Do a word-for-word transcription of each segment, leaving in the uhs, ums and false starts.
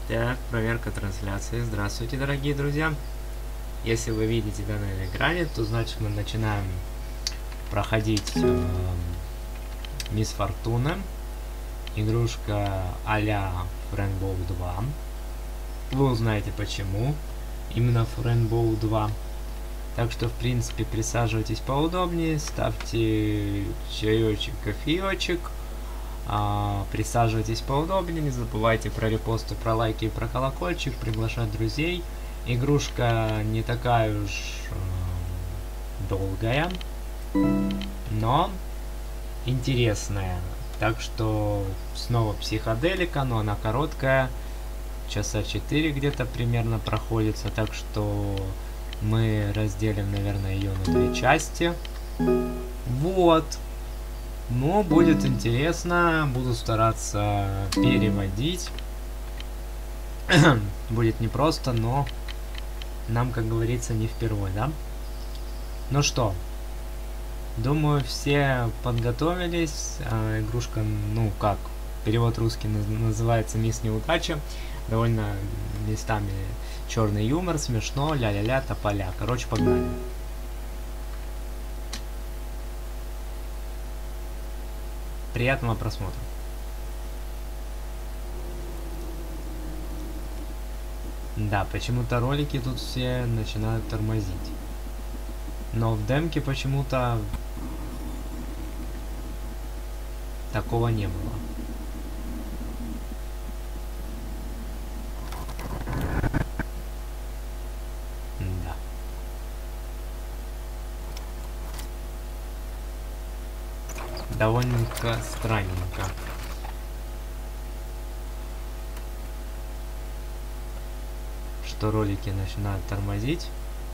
Так, проверка трансляции. Здравствуйте, дорогие друзья. Если вы видите это на экране, то значит мы начинаем проходить э, Мисс Фортуна. Игрушка а-ля Rainbow два. Вы узнаете почему именно Rainbow два. Так что, в принципе, присаживайтесь поудобнее, ставьте чаечек, кофеечек. А, присаживайтесь поудобнее, не забывайте про репосты, про лайки и про колокольчик, приглашать друзей. Игрушка не такая уж э, долгая, но интересная. Так что снова психоделика, но она короткая, часа четыре где-то примерно проходится, так что мы разделим, наверное, ее на две части. Вот. Ну, будет интересно, буду стараться переводить. Будет непросто, но нам, как говорится, не впервой, да? Ну что, думаю, все подготовились. А, игрушка, ну как, перевод русский называется «Мисс Неудача». Довольно местами черный юмор, смешно, ля-ля-ля, тополя. Короче, погнали. Приятного просмотра. Да, почему-то ролики тут все начинают тормозить. Но в демке почему-то такого не было. Да. Довольно-ка странненько. Что ролики начинают тормозить.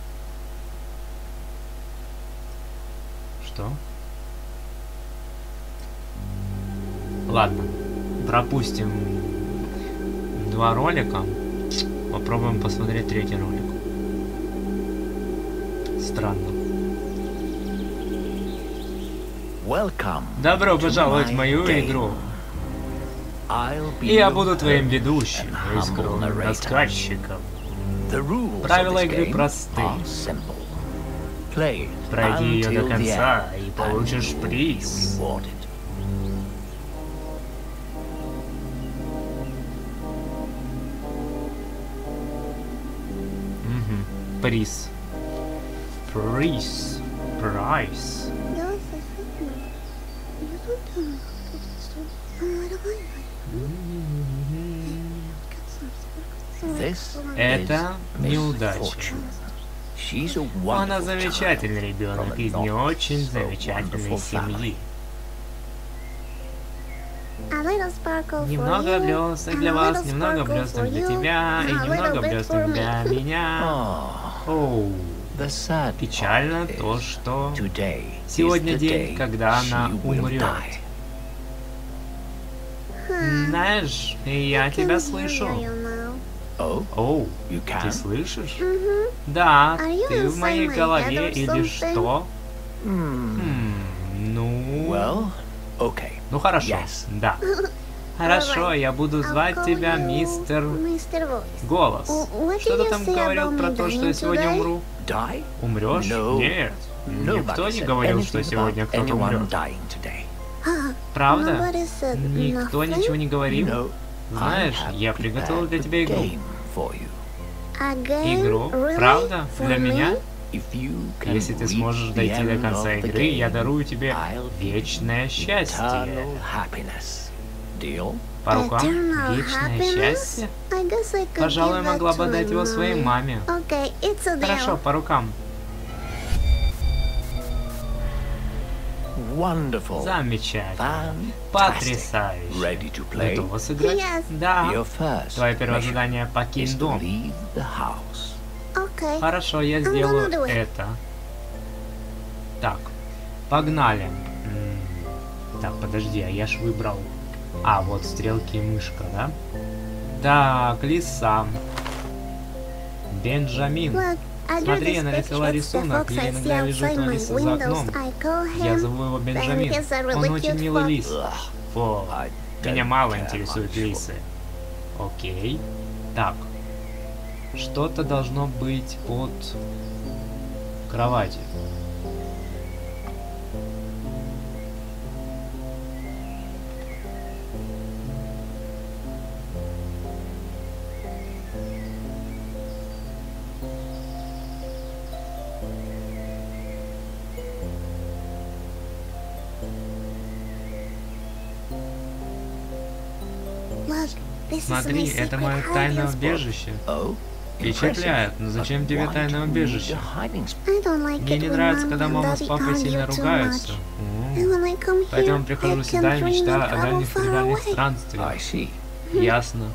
Что? Ладно, пропустим два ролика. Попробуем посмотреть третий ролик. Странно. Добро пожаловать в мою игру. И я буду твоим ведущим и скромным рассказчиком. Правила игры просты. Пройди ее до конца и получишь приз. Угу. Приз. Приз. Прайс. Это неудача. Она замечательный ребенок из не очень замечательной семьи. Немного блесток для вас, немного блесток для тебя, и немного блесток для меня. Оу. Печально то, что сегодня день, когда она умрет. Знаешь, я тебя слышу. Оу, ты слышишь? Да, ты в моей голове или что? Хм, ну... Ну хорошо, да. Хорошо, я буду звать тебя мистер... Голос. Что ты там говорил про то, что я сегодня умру? Умрешь? Нет. Никто не говорил, что сегодня кто-то умрет. Правда? Никто ничего не говорил? Знаешь, я приготовил для тебя игру. Игру? Правда? Для меня? Если ты сможешь дойти до конца игры, я дарую тебе вечное счастье. По рукам? Вечное счастье? Пожалуй, могла бы дать его своей маме. Хорошо, по рукам. Замечательно. Потрясающе. Готова сыграть? Да. Твое первое задание — покинь дом. Хорошо, я сделаю это. Так, погнали. Так, подожди, а я ж выбрал... А, вот стрелки и мышка, да? Так, лиса. Бенджамин. Смотри, я нарисовала рисунок, я иногда вижу этого лиса за окном. Я зову его Бенджамин. Он очень милый лис. Фу, меня мало интересуют лисы. Окей. Так. Что-то должно быть под кроватью. Смотри, это мое тайное убежище. Впечатляет, но зачем тебе тайное убежище? Мне не нравится, когда мама с папой сильно ругаются. М. Поэтому прихожу сюда и мечтаю о дальних нереальных странствиях. Ясно.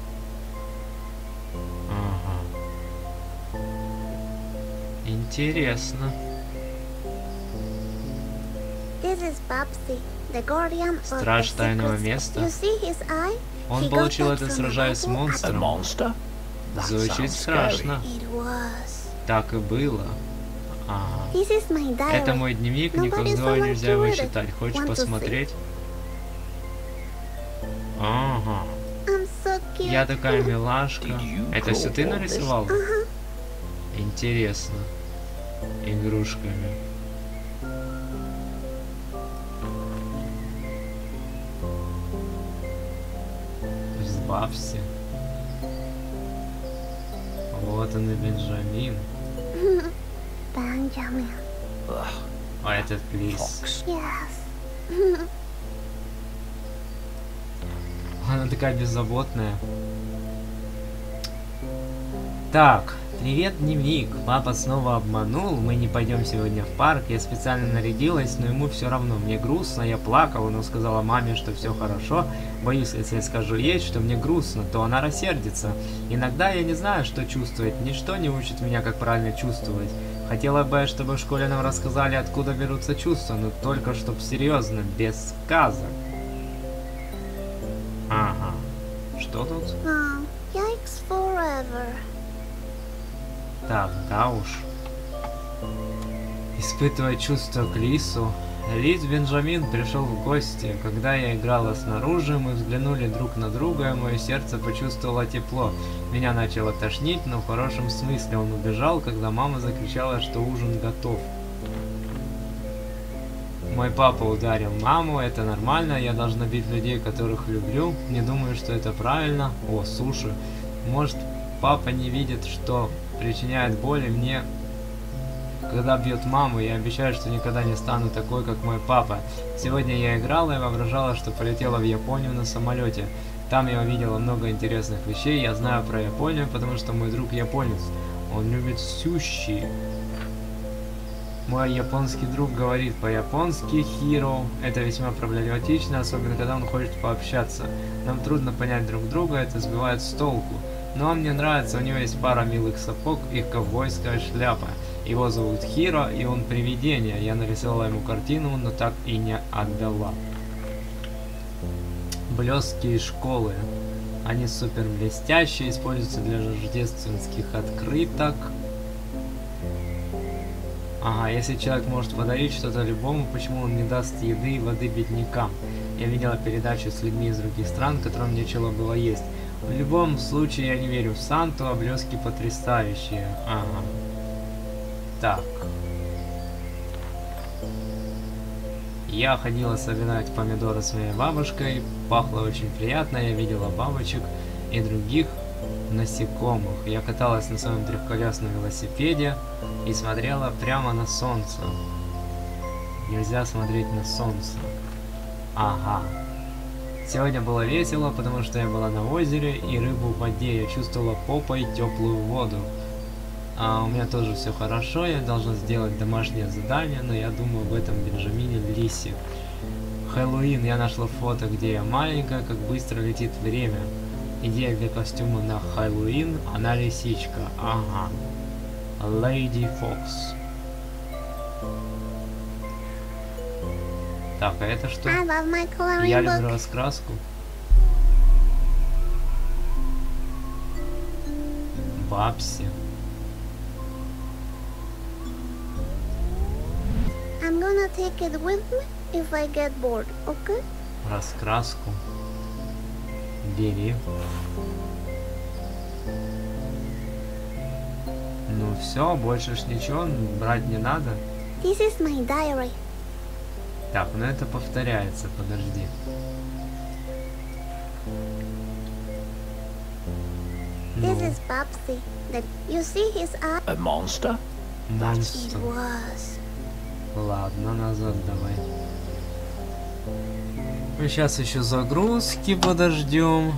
Ага. Интересно. Страж тайного места. Он получил это, сражаясь с монстром. Звучит страшно. Так и было. Ага. Это мой дневник, никогда нельзя его читать. Хочешь посмотреть? Ага. Я такая милашка. Это все ты нарисовал? Интересно. Игрушками. Избавься. Вот он и Бенджамин. Бенджамин. А этот лис. Yes. Она такая беззаботная. Так, привет, дневник. Папа снова обманул. Мы не пойдем сегодня в парк. Я специально нарядилась, но ему все равно. Мне грустно, я плакала, но сказала маме, что все хорошо. Боюсь, если я скажу ей, что мне грустно, то она рассердится. Иногда я не знаю, что чувствовать. Ничто не учит меня, как правильно чувствовать. Хотела бы, чтобы в школе нам рассказали, откуда берутся чувства, но только чтоб серьезно, без сказок. Ага. Что тут? Oh, yikes forever. Так, да уж. Испытывая чувства к лису, лис Бенджамин пришел в гости. Когда я играла снаружи, мы взглянули друг на друга, и мое сердце почувствовало тепло. Меня начало тошнить, но в хорошем смысле. Он убежал, когда мама закричала, что ужин готов. Мой папа ударил маму, это нормально, я должна бить людей, которых люблю. Не думаю, что это правильно. О, суши. Может, папа не видит, что причиняет боль, и мне, когда бьет маму, я обещаю, что никогда не стану такой, как мой папа. Сегодня я играла и воображала, что полетела в Японию на самолете. Там я увидела много интересных вещей. Я знаю про Японию, потому что мой друг японец. Он любит суши. Мой японский друг говорит по-японски «hero». Это весьма проблематично, особенно когда он хочет пообщаться. Нам трудно понять друг друга, это сбивает с толку. Но он мне нравится, у него есть пара милых сапог и ковбойская шляпа. Его зовут Хиро, и он привидение. Я нарисовала ему картину, но так и не отдала. Блестки из школы. Они супер блестящие, используются для рождественских открыток. Ага, если человек может подарить что-то любому, почему он не даст еды и воды беднякам? Я видела передачу с людьми из других стран, которым нечего было есть. В любом случае, я не верю в Санту, а блестки потрясающие. Ага. Так. Я ходила собирать помидоры с моей бабушкой. Пахло очень приятно, я видела бабочек и других насекомых. Я каталась на своем трехколесном велосипеде и смотрела прямо на солнце. Нельзя смотреть на солнце. Ага. Сегодня было весело, потому что я была на озере и рыбу в воде. Я чувствовала попой теплую воду. А у меня тоже все хорошо, я должна сделать домашнее задание, но я думаю об этом Бенджамине Лисе. Хэллоуин, я нашла фото, где я маленькая, как быстро летит время. Идея для костюма на Хэллоуин, она лисичка. Ага. Леди Фокс. Так, а это что? Я люблю раскраску. Бабси. I'm gonna take it with me if I get bored, okay? Раскраску. Бери. Ну все, больше ж ничего брать не надо. This is my diary. Так, ну это повторяется, подожди. This Ну, is Babsy. That you see his eye. A monster? It монстр. was. Ладно, назад давай. Мы сейчас еще загрузки подождем.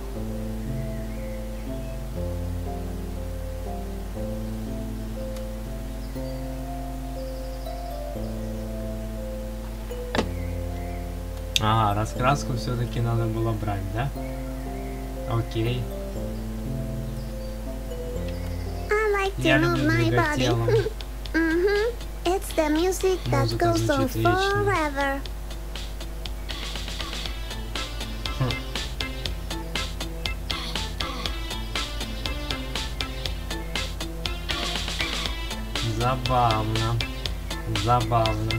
Ага, раскраску все-таки надо было брать, да? Окей. I like to Я move люблю my двигать body. телом. Mm-hmm. It's the music that Музыка goes on звучит вечно. forever. Забавно. Забавно.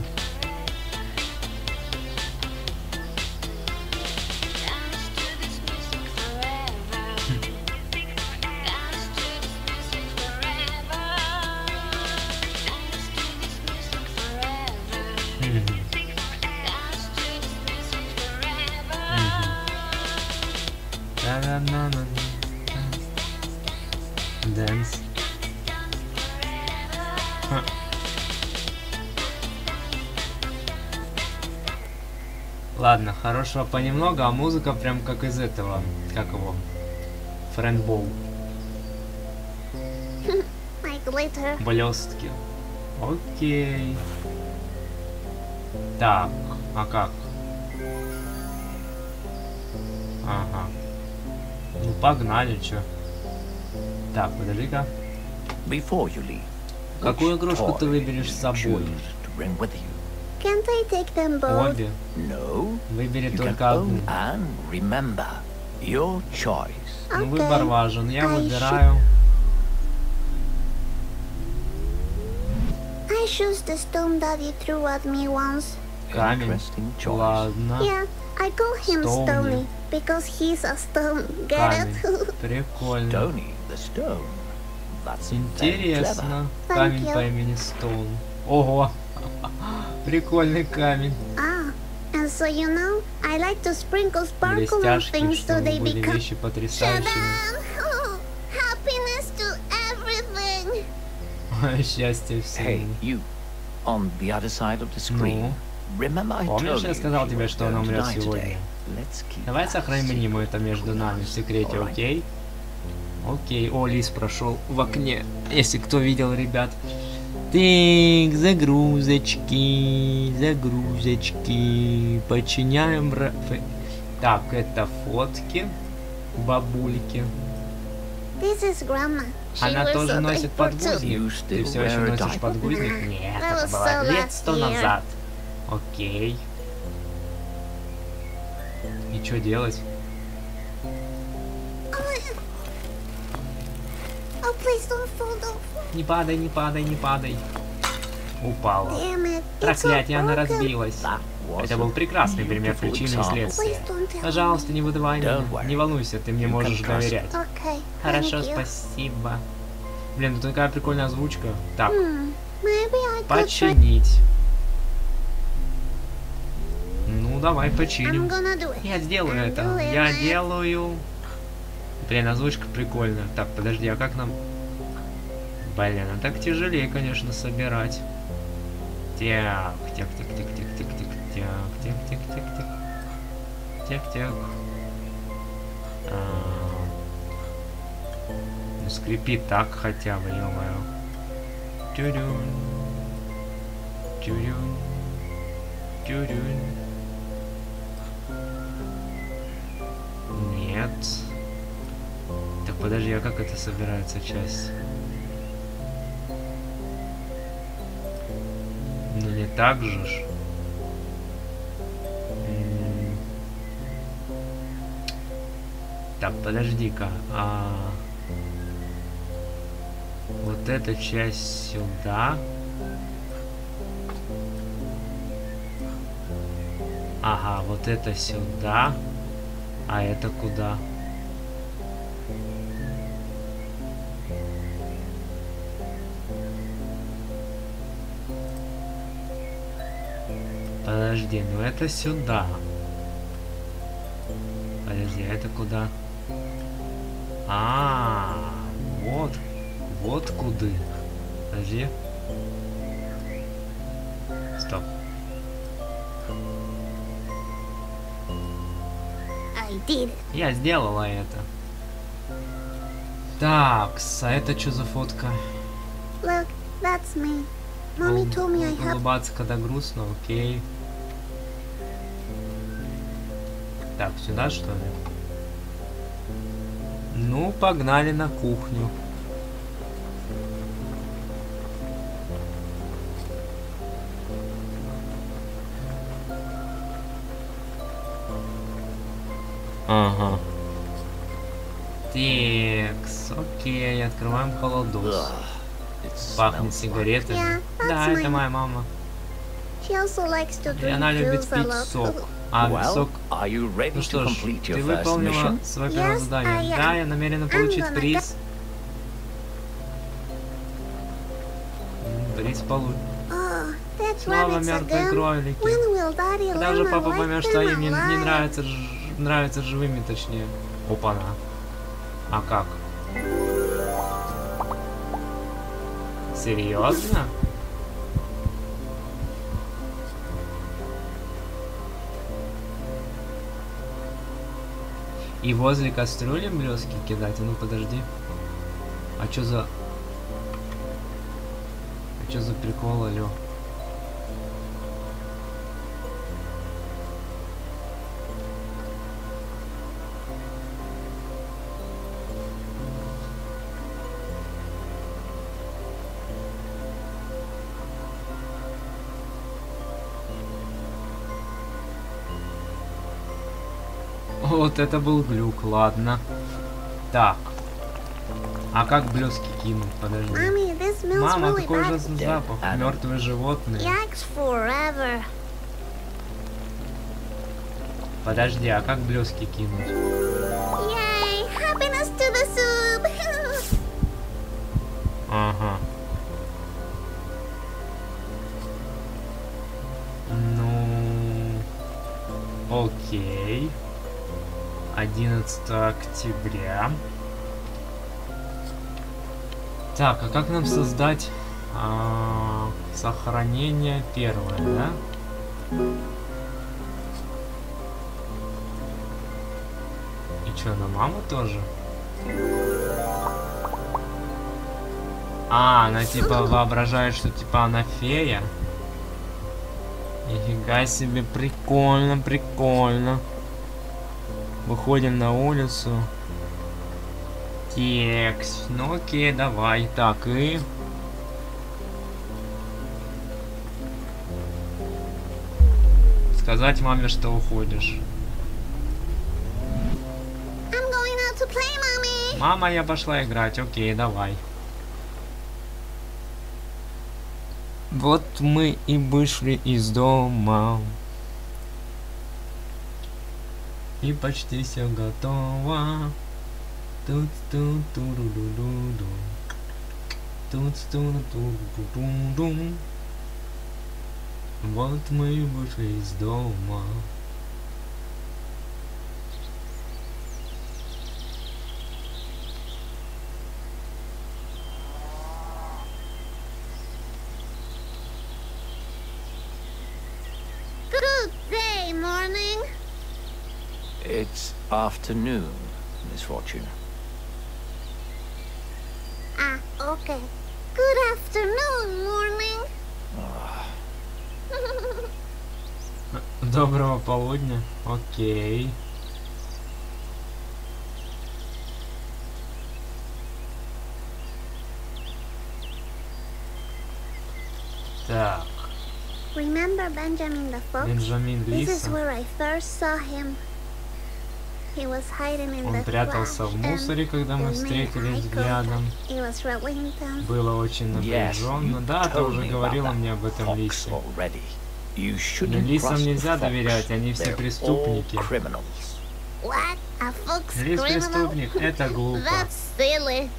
Мгм. Мгм. Та-да-на-на-на. Дэнс. Ха. Ладно, хорошего понемногу, а музыка прям как из этого, как его, Френдбоу, My glitter. блестки. Окей. Так, а как? Ага. Ну погнали, чё. Так, подожди-ка. Before you leave, Какую which игрушку ты toy выберешь с do you собой? choose to bring with you? Can't I take them both? Обе. No, Выбери you can только одну. own and remember your choice. Ну Okay. выбор важен. Я А выбираю. I choose the stone that you threw at me once. Камень. Interesting choice. Ладно. Yeah, I call him Stony. Stony because he's a stone. Get Камень. it? Прикольно. Stony the stone. That's very clever. Интересно. Thank Камень you. по имени Стоун. Ого. Прикольный камень. Ah, and so you know, I like to sprinkle sparkle on Блестяшки, things so чтобы they были become. вещи потрясающими. Shadam! Happiness to everything. Счастье Hey, всему. you, on the other side of the screen. Remember I Помнишь, told я you сказал she тебе, was что она going to умрет die сегодня? today? Let's keep Давай that сохраним secret это между between нами us, в секрете, alright? окей? Окей. О, лис прошел в окне. Если кто видел, ребят. Так, загрузочки, загрузочки. Подчиняем... ра- фе- Так, это фотки бабульки. This is Grandma. She Она wears тоже a носит diaper too. подгузник. You Ты still все еще wear a носишь diaper? подгузник? Нет, That это was было so лет last сто year. назад. Окей. И что делать? Oh, please don't fall, don't fall. Не падай, не падай, не падай. Упала. Damn it. It's all Проклятие, она broken. разбилась. That was Это был a прекрасный пример beautiful причины и example. следствия. Please don't tell Пожалуйста, не выдавай меня. Don't worry. Не волнуйся, ты мне You can можешь trust доверять. me. Okay. Хорошо, thank you. спасибо. Блин, тут такая прикольная озвучка. Так, Hmm. Maybe I could try. починить. Ну, давай I'm починим. gonna do it. Я сделаю I'm это. doing Я it. делаю. Блин, озвучка прикольная. Так, подожди, а как нам... Блин, а так тяжелее, конечно, собирать. Так, так, так, так, так, так, так, так, так, так, так, так. Так, так. А, Ну, скрипит так хотя бы, ё-моё. Тюрюн. Тюрюн. Тюрюн. Нет. Так подожди, а как это собирается часть? Ну не так же ж. М. Так, подожди-ка. А... Вот эта часть сюда. Ага, вот это сюда. А это куда? Подожди, ну это сюда. Подожди, а это куда? А, вот, вот куда. Подожди. Стоп. I did it. Я сделала это. Так, а это что за фотка? Look, that's me. Mommy Ул- told me I have. Улыбаться, когда грустно, окей. Так, сюда что ли? Ну, погнали на кухню. Ага. Текс, окей, открываем холодос. Ugh, it Пахнет smells like- сигаретами. Yeah, that's Да, это mine. моя мама. She also likes to И drink она любит juice a пить lot. сок. А, Well, сок... are you ready Ну to что ж, complete ты your first выполнила mission? свое первое Yes, задание. I am. Да, я намерена получить gonna приз. М, Приз получит. Oh, that's Снова rabbits мертвые again. кролики. When will Daddy Когда learn же my папа life поймет, is что my им не, не life? нравится, ж- нравится живыми, точнее. Опа-на. А как? Серьезно? И возле кастрюли блески кидать? А ну подожди. А чё за... А чё за прикол, алё? Вот это был глюк, ладно. Так. А как блески кинуть? Подожди. Mommy, this smells Мама, really какой bad. ужасный запах. animal. Мертвые животные. Yikes forever. Подожди, а как блески кинуть? Yay! Happiness to the soup! Ага. Ну... Окей. одиннадцатого октября. Так, а как нам создать а, сохранение первое, да? И чё, на маму тоже? А, она типа воображает, что типа она фея. Нифига себе, прикольно, прикольно. Выходим на улицу. Текс. Ну окей, давай. Так, и... Сказать маме, что уходишь. I'm going out to play, Mommy! Мама, я пошла играть. Окей, давай. Вот мы и вышли из дома. И почти все готово. Тут тут туру-ду-ду-ду. Тут туру-туру-ду-ду-ду. Вот мы вышли из дома. Good day, morning. It's afternoon, Miss Fortune. Ah, okay. Good afternoon, morning. Доброго полудня. Окей. Так, Remember Benjamin the Fox? Бенджамин This is Лиса. where I first saw him. He was hiding in Он the прятался в flash, and мусоре, когда мы they made встретились eye взглядом. contact. It was really intense. Было очень Yes, напряженно. you Да, ты told уже me говорила about мне об that этом, fox Лисе. already. You Но shouldn't лисам trust the нельзя fox. доверять, они все They're all преступники. criminals. What? A fox Лис criminal? преступник, это глупо. That's silly.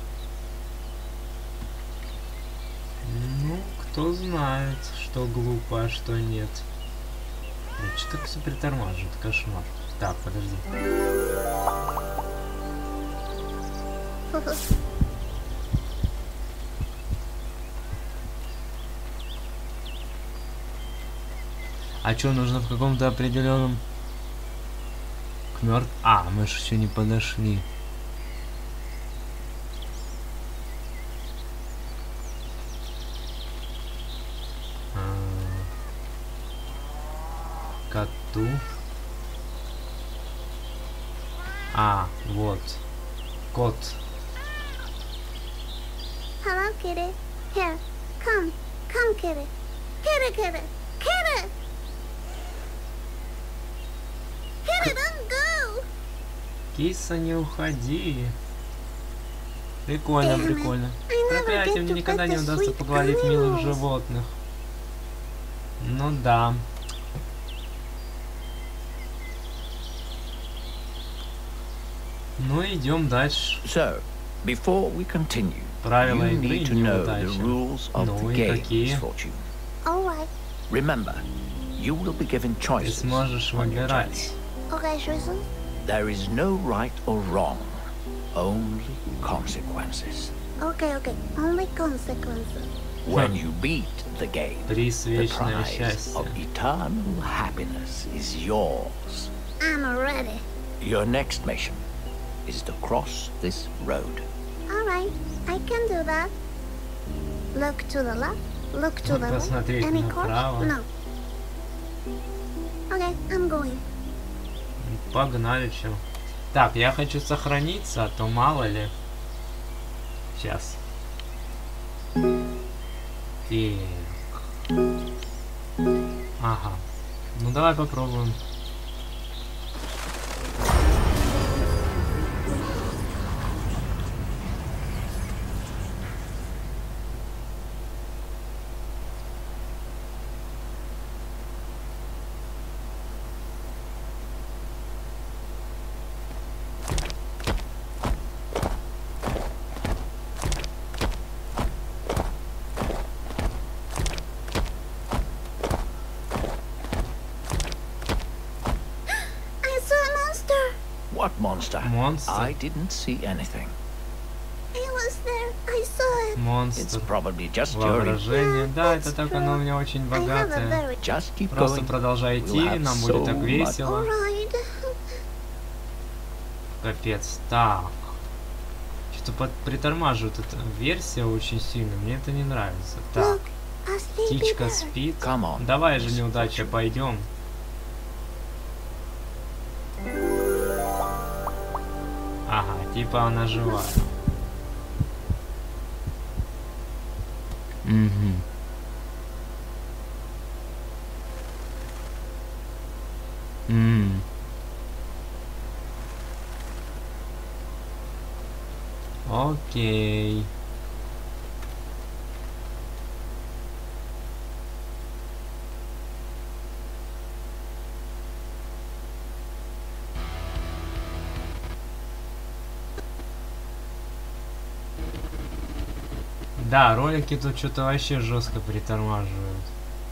Ну, кто знает, что глупо, а что нет. Блин, что так все притормаживает? Кошмар. Так, подожди. А что, нужно в каком-то определенном... К мертв... А, мы же еще не подошли. А... Коту. А, вот. Кот. Hello, kitty. Here, come, come, kitty. Kitty, kitty, kitty. Kitty, don't go. Киса, не уходи. Прикольно, Damn it. прикольно. I never Проклятие, get мне to никогда pet не the удастся sweet погладить милых animals. животных. Ну да. Ну идем дальше. So, before we continue, Правила you игры need to know the неудачи. rules of Ну the и game, какие? Miss Fortune. All right. Remember, you will be given Ты choices сможешь on your journey. выбирать. Okay, Susan. There is no right or wrong, only consequences. Okay, okay. Only consequences. When you beat the game, Приз the вечное prize счастье. of eternal happiness is yours. I'm ready. Your next mission is to cross this road. All right. I can do that. Look to the left. Look to the right. Посмотреть Any cars? направо. No. Okay, I'm going. Погнали, чё. Так, я хочу сохраниться, а то мало ли. Сейчас. Так. Ага. Ну давай попробуем. I saw a monster. What monster? Monster. I didn't see anything. It was there. I saw it. It's Монстр. probably just your... Воображение. Yeah, Да, that's это так true. оно у меня очень I have a богатое. very... Just keep Просто going. продолжай We'll идти, have нам будет so так much- весело. Alright. Капец. Так. Что-то под... притормаживает эта версия очень сильно. Мне это не нравится. Так. Look, a sleepy Птичка bird. спит. Come on, Давай же, Miss неудача, Fortune. пойдем. Ага, типа она живая. Угу. М. Окей. Да, ролики тут что-то вообще жестко притормаживают.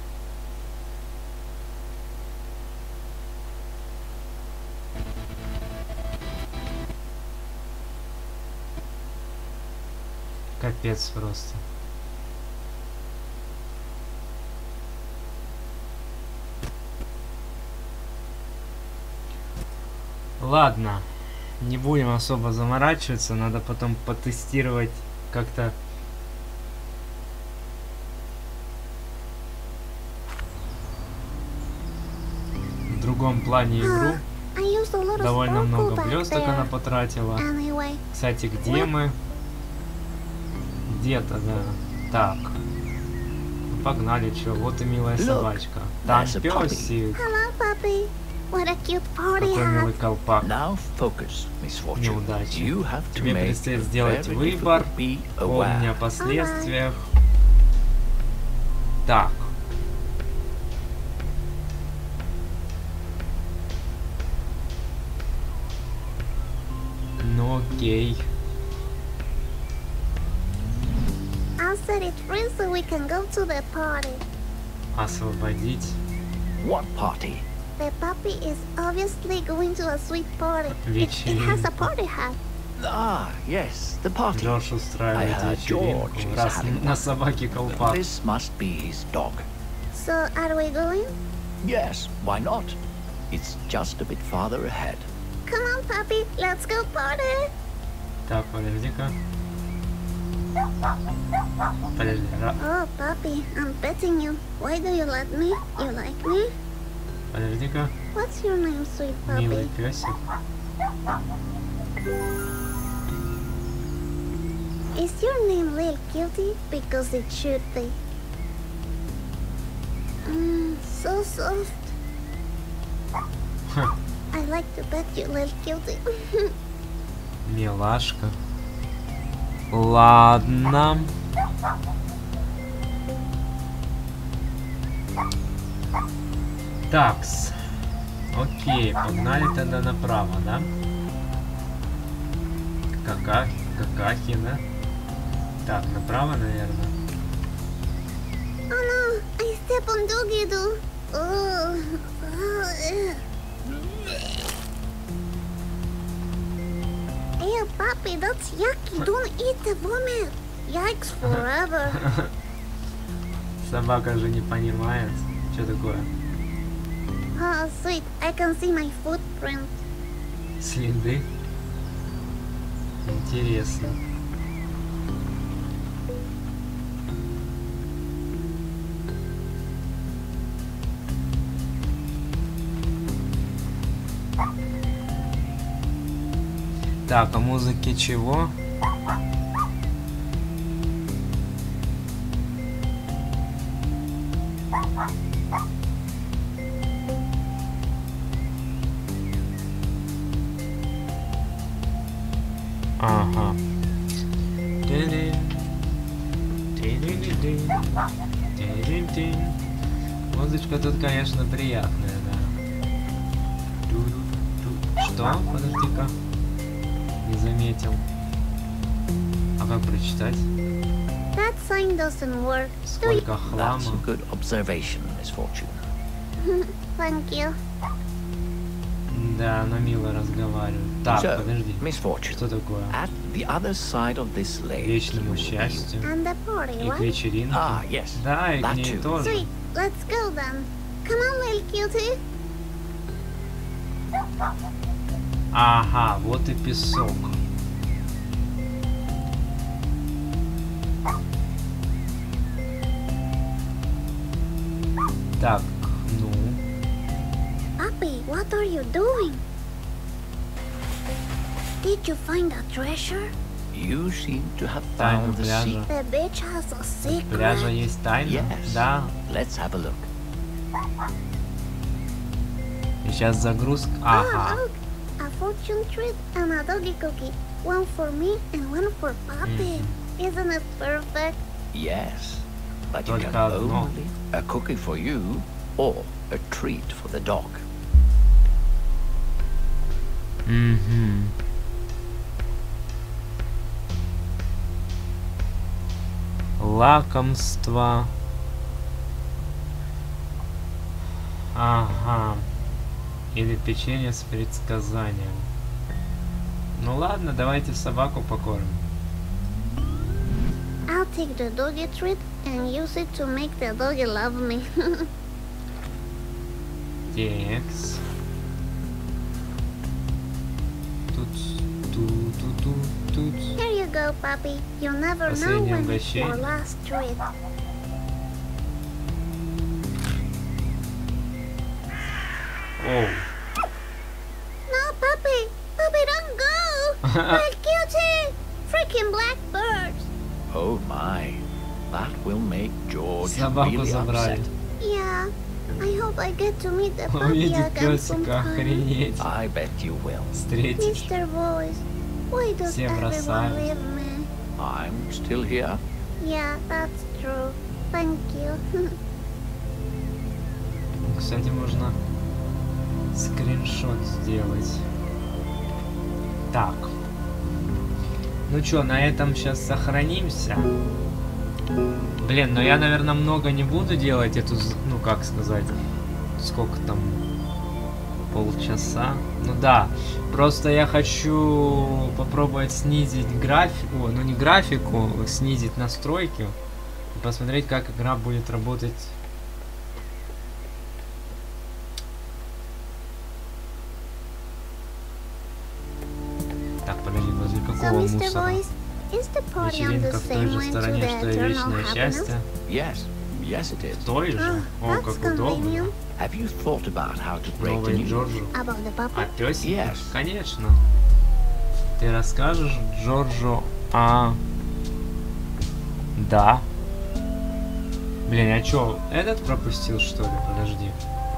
Капец просто. Ладно, не будем особо заморачиваться, надо потом потестировать как-то. В другом плане игру. I used a lot of Довольно sparkle много back блесток there. она потратила. Anyway, Кстати, где мы? Где-то, да. Так. Ну, погнали, чё. Вот и милая Look, собачка. Там there's a puppy. пёсик. hello, puppy. What a cute party Какой hat. милый колпак. Now focus, Miss Fortune. Неудачи. You have to Тебе make предстоит a сделать very выбор. difficult be Помни о aware. последствиях. Так. Ну окей. I'll set it free so we can go to the party. Освободить. What party? The puppy is obviously going to a sweet party. It, it has a party hat. Ah, yes, the party. Джош I устраивает heard George вечеринку, is раз having на one. собаке колпак. This must be his dog. So, are we going? Yes, why not? It's just a bit farther ahead. Come on, puppy, let's go party. Так, подожди-ка. Подожди, ра- Oh, puppy, I'm petting you. Why do you let me? You like me? подожди-ка. What's your name, sweet Милый puppy? песик. Is your name Lil Cutie? Because it should be. Mmm, so soft. Ха, I like to pet you, Lil Cutie. милашка. Ладно. Такс. Окей, погнали тогда направо, да? Кака... Какахи, да? Так, направо, наверное. Oh no, I step on Doggy Doo. Oh, oh, ugh. Ew, puppy, that's yucky. Don't eat the vomit. Yikes forever. Собака же не понимает. Что такое? Oh, sweet, I can see my footprint. Следы? Интересно. Так, а музыки чего? Ага. Тин-дин. Тин-дин-дин-дин. Тин-дин-дин. Музычка тут, конечно, приятная, да. Ду-ду-ду. Что? Подожди-ка. Не заметил. А как прочитать? That sign doesn't work. Do you? Сколько хлама. That's a good observation, Miss Fortune. Thank you. Да, она мило разговаривает. Так, So, подожди. Miss Fortune, Что такое? at the other side of this К lake, вечному you will be- счастью. And the party, И к what? вечеринке. Ah, yes. Да, и к that ней too. тоже. Sweet, let's go then. Come on, Lil Cutie. Ага, вот и песок. Так, ну. Puppy, what are you doing? Did you find a treasure? You seem to have Тайна found the пляжа. secret. The beach has a secret. Пляжа есть тайна? Yes. Да. Let's have a look. И сейчас загрузка. Ah, Ага. look, a fortune treat and a doggy cookie. One for me and one for Puppy. Isn't it perfect? Yes, but you Только can одно. only a cookie for you or a treat for the dog. Угу. Лакомство. Ага. Или печенье с предсказанием. Ну ладно, давайте собаку покормим. I'll take the doggy treat and use it to make the doggy love me. Текс. Тут, тут, тут, тут, тут. Here you go, Puppy. You never know Последнее when it's your угощение. last treat. Оу. No, Puppy! Puppy, don't go! Lil Cutie! Freaking blackbirds! Oh my, that will make George Собаку really забрали. upset. Yeah, I hope I get to meet the puppy Увидеть again песика, sometime. охренеть. I bet you will. Встретить. Mister Voice, why does Все everyone бросают. leave me? I'm still here. Yeah, that's true. Thank you. Кстати, можно скриншот сделать. Так. Ну чё, на этом сейчас сохранимся. Блин, но я, наверное, много не буду делать эту, з- ну как сказать, сколько там, полчаса. Ну да, просто я хочу попробовать снизить графику, ну не графику, снизить настройки и посмотреть, как игра будет работать. Так, подожди, возле So, какого Mister мусора? Voice, is the party on the Вечеринка в той same же way to стороне, the что и Eternal вечное Happiness? счастье. Yes, yes it is. В той же? Oh, О, that's как удобно. convenient. Have you thought about how to break the Новый news? Джорджу. About the А puppet? пёсик? Yes. Конечно. Ты расскажешь Джорджу о... Да. Блин, я чё, этот пропустил, что ли? Подожди.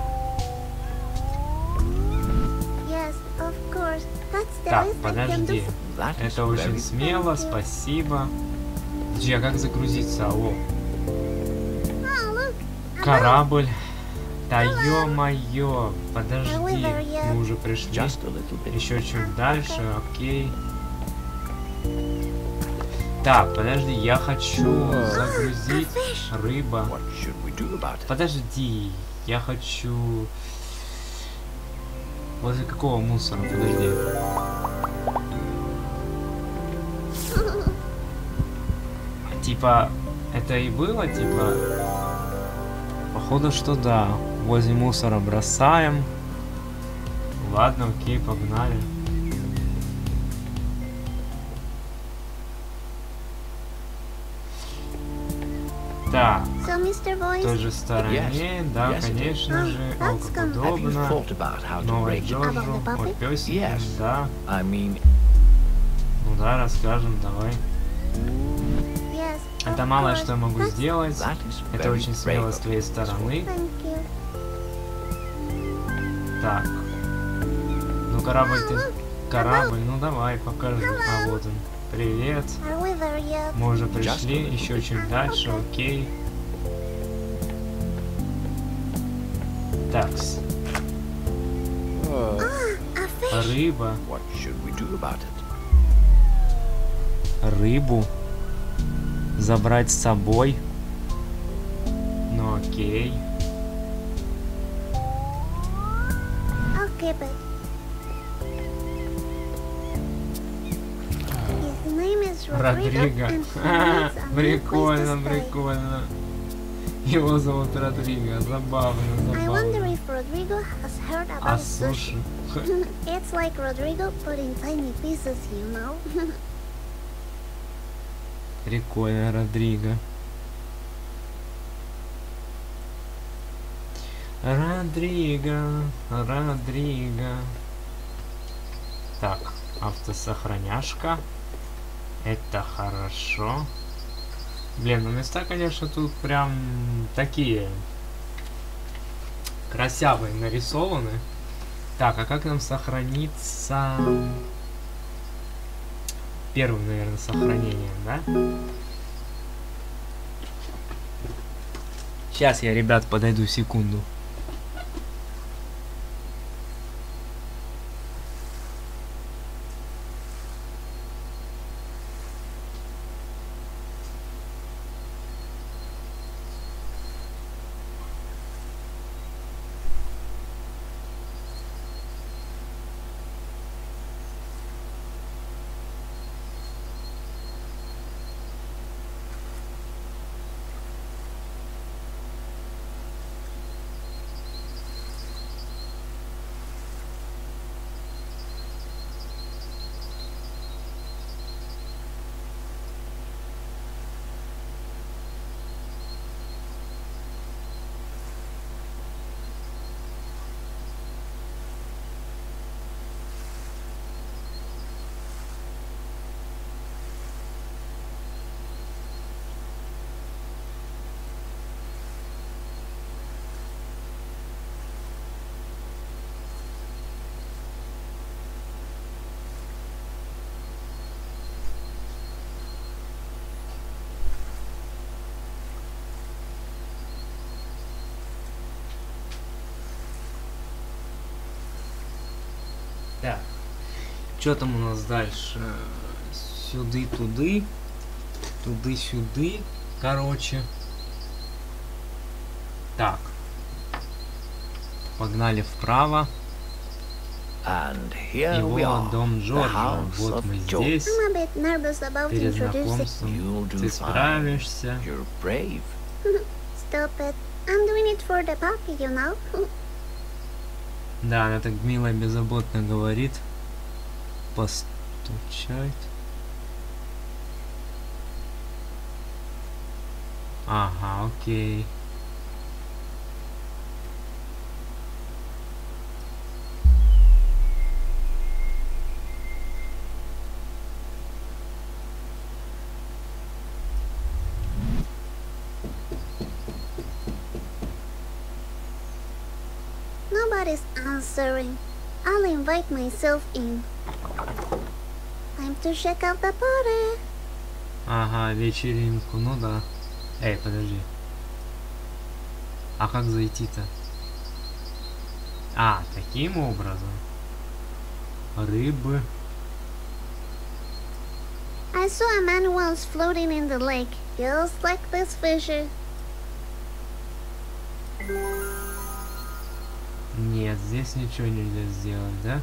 Yes, of course. That's the Так, least I can do. подожди. That is Это очень very... смело, спасибо. Подожди, а как загрузиться? Алло. Oh, look. Корабль. Да ё-моё. Подожди. However, yeah. Мы уже пришли. Just a little bit. Еще чуть дальше, окей. Так, подожди, я хочу загрузить рыба. What should we do about it? Подожди, я хочу... Возле какого мусора? Подожди. Типа, это и было, типа... Походу, что да. Возле мусора бросаем. Ладно, окей, погнали. Так, So, Mister в той Voice, же стороне, да, Yes. конечно Ah, же. О, that's как con- Have you удобно. thought about how to Новый break it? Джорджу, About the о, puppet? пёсик, Yes. да. I mean, Ну да, расскажем, давай. yes, Это of малое, course. что я могу That's- сделать. that is Это very очень смело brave с of твоей you. стороны. Thank you. Так. Ну, корабль ты... Корабль, ну давай, покажи. А, вот он. Привет. Are we there yet? Мы уже Just a пришли, little еще bit. чуть дальше, окей. Такс. A fish. Рыба. What should we do about it? Рыбу. Забрать с собой. Ну окей. I'll keep it. His name is Rodrigo, Родриго. and he Ха, needs a new Прикольно, place to stay. прикольно. Его зовут Родриго. Забавно, I wonder забавно. if Rodrigo has heard А about sushi. слушай. It's like Rodrigo, but in tiny pieces, you know. Прикольно, Родриго. Родриго, Родриго. Так, автосохраняшка. Это хорошо. Блин, ну места, конечно, тут прям такие красивые нарисованы. Так, а как нам сохраниться? Первым, наверное, сохранением, да? Сейчас я, ребят, подойду секунду. Так, что там у нас дальше? Сюды-туды, туды-сюды, короче. Так, погнали вправо. And И here we are, вот дом the Джорджа. house Вот of мы George. здесь. I'm a bit nervous about Перед introducing. знакомством. You'll do Ты fine. справишься. You're brave. Stop it. I'm doing it for the puppy, you know. Да, она так мило и беззаботно говорит. Постучать. Ага, окей. Nobody's answering. I'll invite myself in. Time to check out the party. Ага, вечеринку, ну да. Эй, подожди. А как зайти-то? А, таким образом. Рыбы. I saw a man once floating in the lake, just like this fisher. Нет, здесь ничего нельзя сделать, да?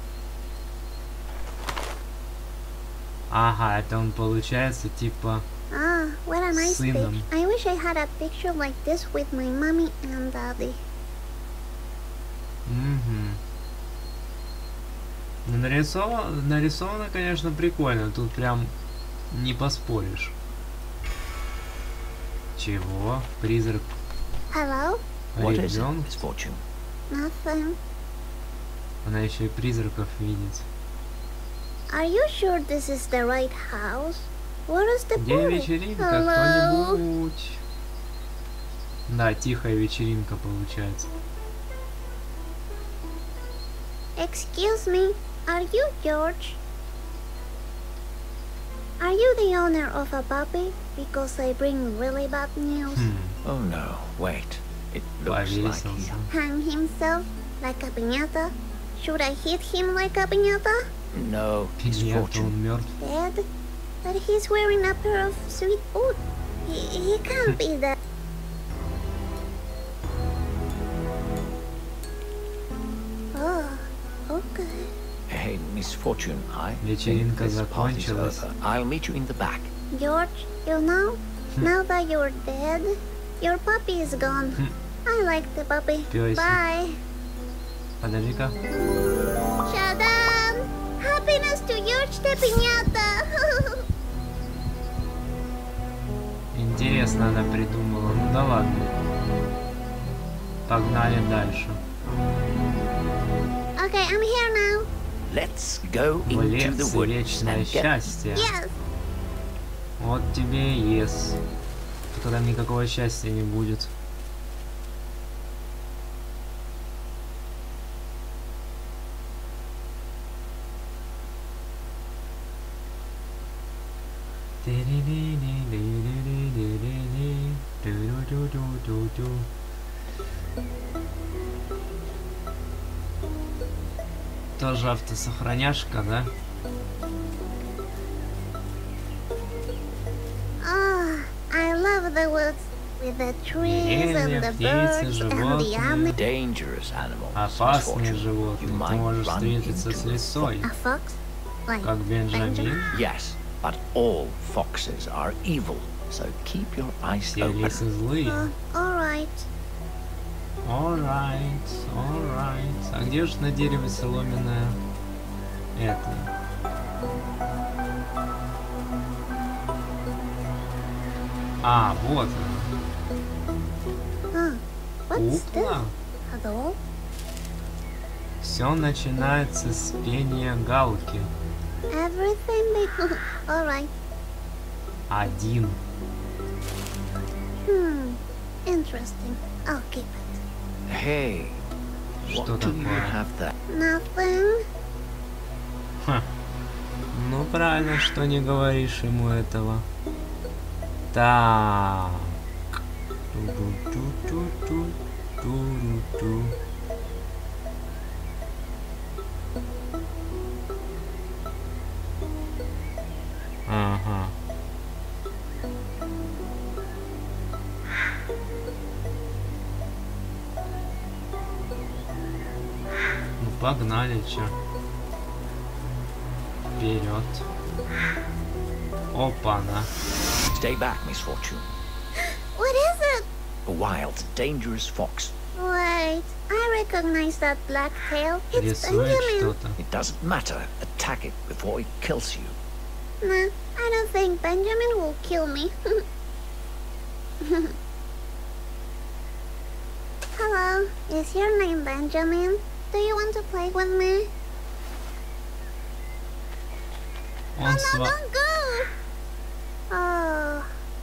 Ага, это он получается типа... Ah, what a nice Сыном. pic. I wish I had a picture like this with my mommy and daddy. Угу. Ну, нарисовано, нарисовано, конечно, прикольно. Тут прям не поспоришь. Чего? Призрак Hello? What is it, ребенка? Miss Fortune? Nothing. Она еще и призраков видит. Are you sure this is the right house? What is the Где party? вечеринка? Hello? Кто-нибудь? Да, тихая вечеринка получается. Excuse me, are you George? Are you the owner of a puppy? Because I bring really bad news. Хм, Oh no, wait. It looks like he... повесился. Hang himself like a piñata? Should I hit him like a piñata? No, Miss Нет, Fortune. он мертв. Dead? But he's wearing a pair of sweet boots. He, he can't be dead. Oh, okay. Hey, Miss Fortune, I think Вечеринка this party's закончилась. over. I'll meet you in the back. George, you know, now that you're dead, your puppy is gone. I like the puppy. Пёсик. Bye. Подожди-ка. Shadan! Happiness to George the Piñata! Интересно она придумала. Ну да ладно. Погнали дальше. Okay, I'm here now. Let's go В into лес the и woods вечное and get... счастье. Yes. Вот тебе и ес. Только там никакого счастья не будет. Тоже автосохраняшка, да? Ah, I love the woods with the trees and the birds and the animals. Dangerous animals, Miss Опасные Fortune. животные. You Ты might можешь run встретиться into с a лисой, A fox? Like как Бенджамин. Yes, but all foxes are evil, so keep your eyes Все open. лисы злые. Uh, alright. Alright, alright. А где же на дереве соломенная? Это. А, вот она. Huh. What's this? Кукла. A doll? Все начинается с пения галки. Everything be... Alright. Один. Hmm. Interesting. I'll keep it. Hey, Что what do you такое? have there? Nothing. Ха. Ну правильно, что не говоришь ему этого. Так. Ту-ду-ту-ту-ту, ту-ду-ту. Ага. Ну, в погнали, чё. Вперед. Опа-на. Stay back, Miss Fortune. What is it? A wild, dangerous fox. Wait, I recognize that black tail. It's Рисует Benjamin. что-то. It doesn't matter. Attack it before it kills you. Nah, I don't think Benjamin will kill me. Hello, is your name Benjamin? Do you want to play with me? Он Oh сва... no, don't go! Oh,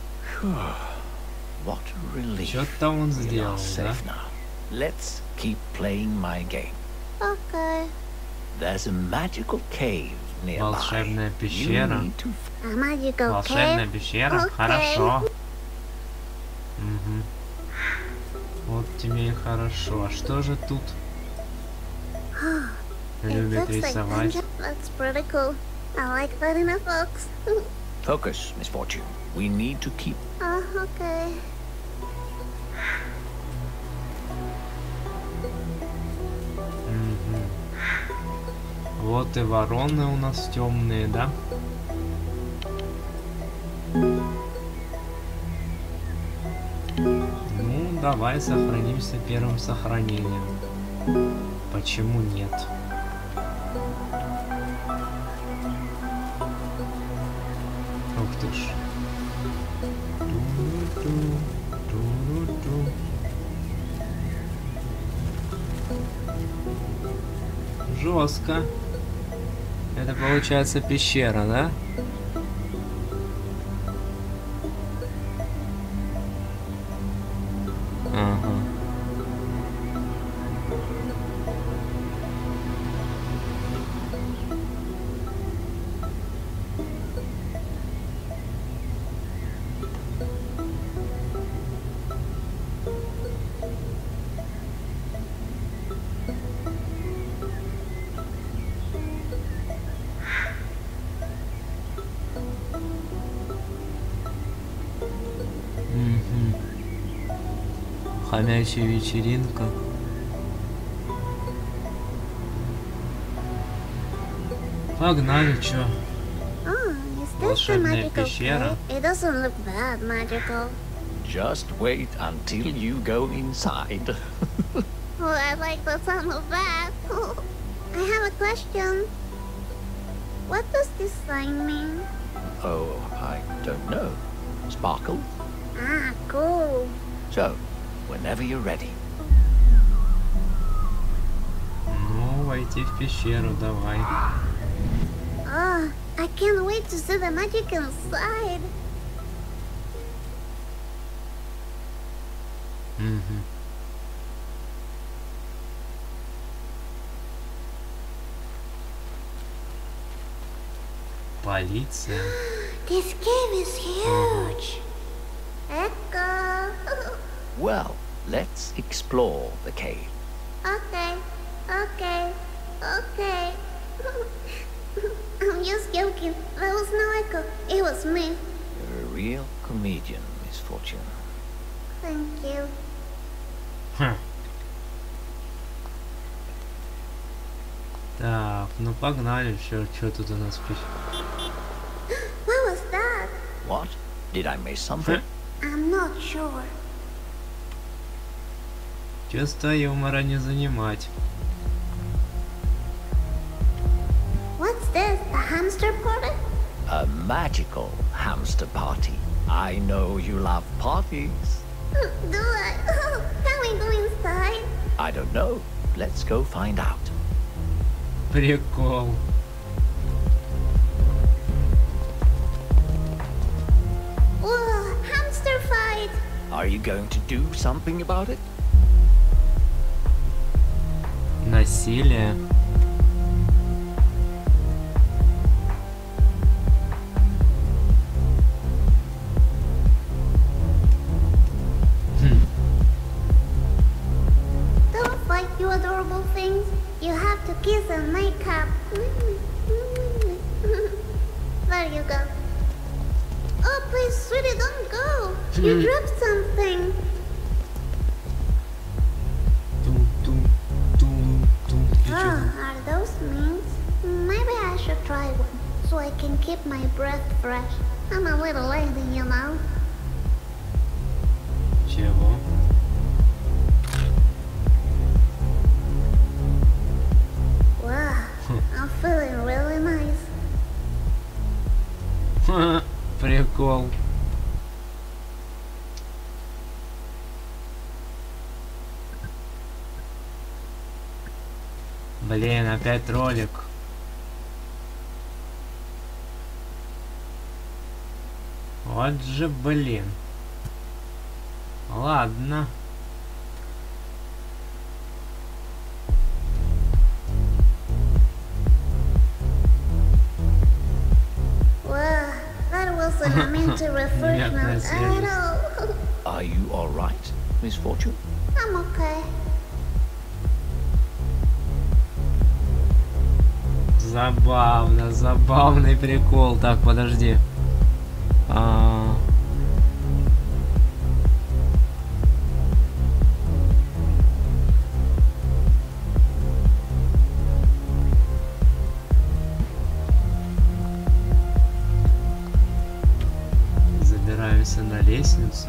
What a relief. Что-то он We сделал, are да? safe now. Let's keep playing my game. okay. There's a magical cave nearby. Волшебная You пещера. need to A magical Волшебная cave? пещера? Окей. Хорошо. Угу. Вот тебе и хорошо. А что же тут? It Любит looks like рисовать. Benjamin. That's pretty cool. I like that in a fox. focus, Miss Fortune. We need to keep. Oh, okay. Мгм. Вот и вороны у нас темные, да? Ну, давай сохранимся первым сохранением. Почему нет? Ух ты ж. Ту-ду-ду, ту-ду-ду. Жестко. Это получается пещера, да? Ага. Мгм. Хомячая вечеринка. Погнали, чё? Oh, is this the Волшебная magical пещера. cave? It doesn't look that magical. Just wait until you go inside. Oh, I like the sound of that. I have a question. What does this sign mean? Oh, I don't know. Sparkle? Ah, cool. So, whenever you're ready. Ну, войти в пещеру, давай. Oh, I can't wait to see the magic inside. Мгм. Полиция. This cave is huge. Echo. Well, let's explore the cave. Okay, okay, okay. I'm just joking. There was no echo. It was me. You're a real comedian, Miss Fortune. Thank you. Хм. Так, ну погнали, что тут у нас пиш... What was that? What? Did I miss something? I'm not sure. Чувство юмора не занимать. What's this? A hamster party? A magical hamster party. I know you love parties. Do I? Can we go inside? I don't know. Let's go find out. Прикол. Whoa, hamster fight! Are you going to do something about it? Насилие. Хм. Don't fight, you adorable things. You have to kiss and make up. There you go. Oh, please, sweetie, don't go. You Hmm. dropped something. Тум-тум, тум-тум. И чё Oh, там? Ghost means maybe I should try one so I can keep my breath fresh. I'm a little lazy, you know. Чего? Wow, I'm feeling really nice. Прикол. Блин, опять ролик. Вот же, блин. Ладно. Wow, that wasn't a meant to refreshment at all. Are you all right, Miss Fortune? I'm okay. Забавно, забавный прикол. Так, подожди. А... Забираемся на лестницу.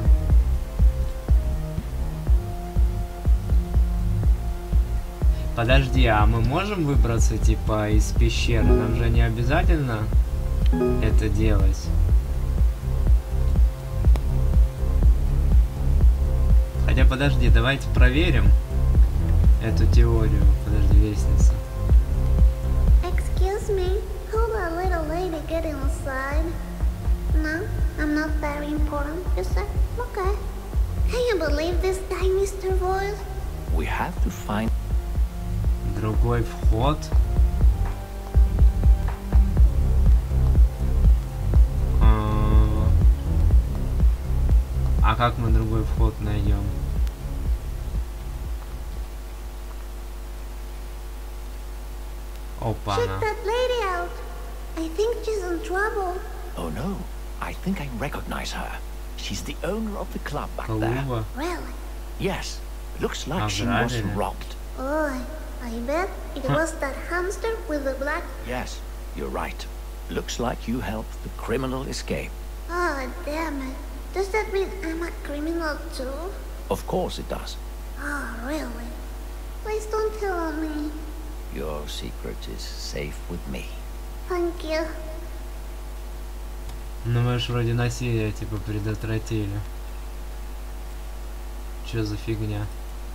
Подожди, а мы можем выбраться типа из пещеры? Нам же не обязательно это делать. Хотя подожди, давайте проверим эту теорию. Подожди, лестница. Excuse me, how will a little lady get inside? No, I'm not very important, you said? Okay. Can you believe this guy, мистер Voice? We have to find... Другой вход. А, а как мы другой вход найдем? Опа, Check она. that lady out. I think she's in trouble. Oh no, I think I recognize her. She's the owner of the club back there. Колумба. Really? Yes, looks like she was Ограбили. robbed. Oh, I bet it was that hamster with the black... Yes, you're right. Looks like you helped the criminal escape. Oh, damn it. Does that mean I'm a criminal too? Of course it does. Oh, really? Please don't tell me. Your secret is safe with me. Thank you. Ну мы ж вроде насилие типа предотвратили. Чё за фигня?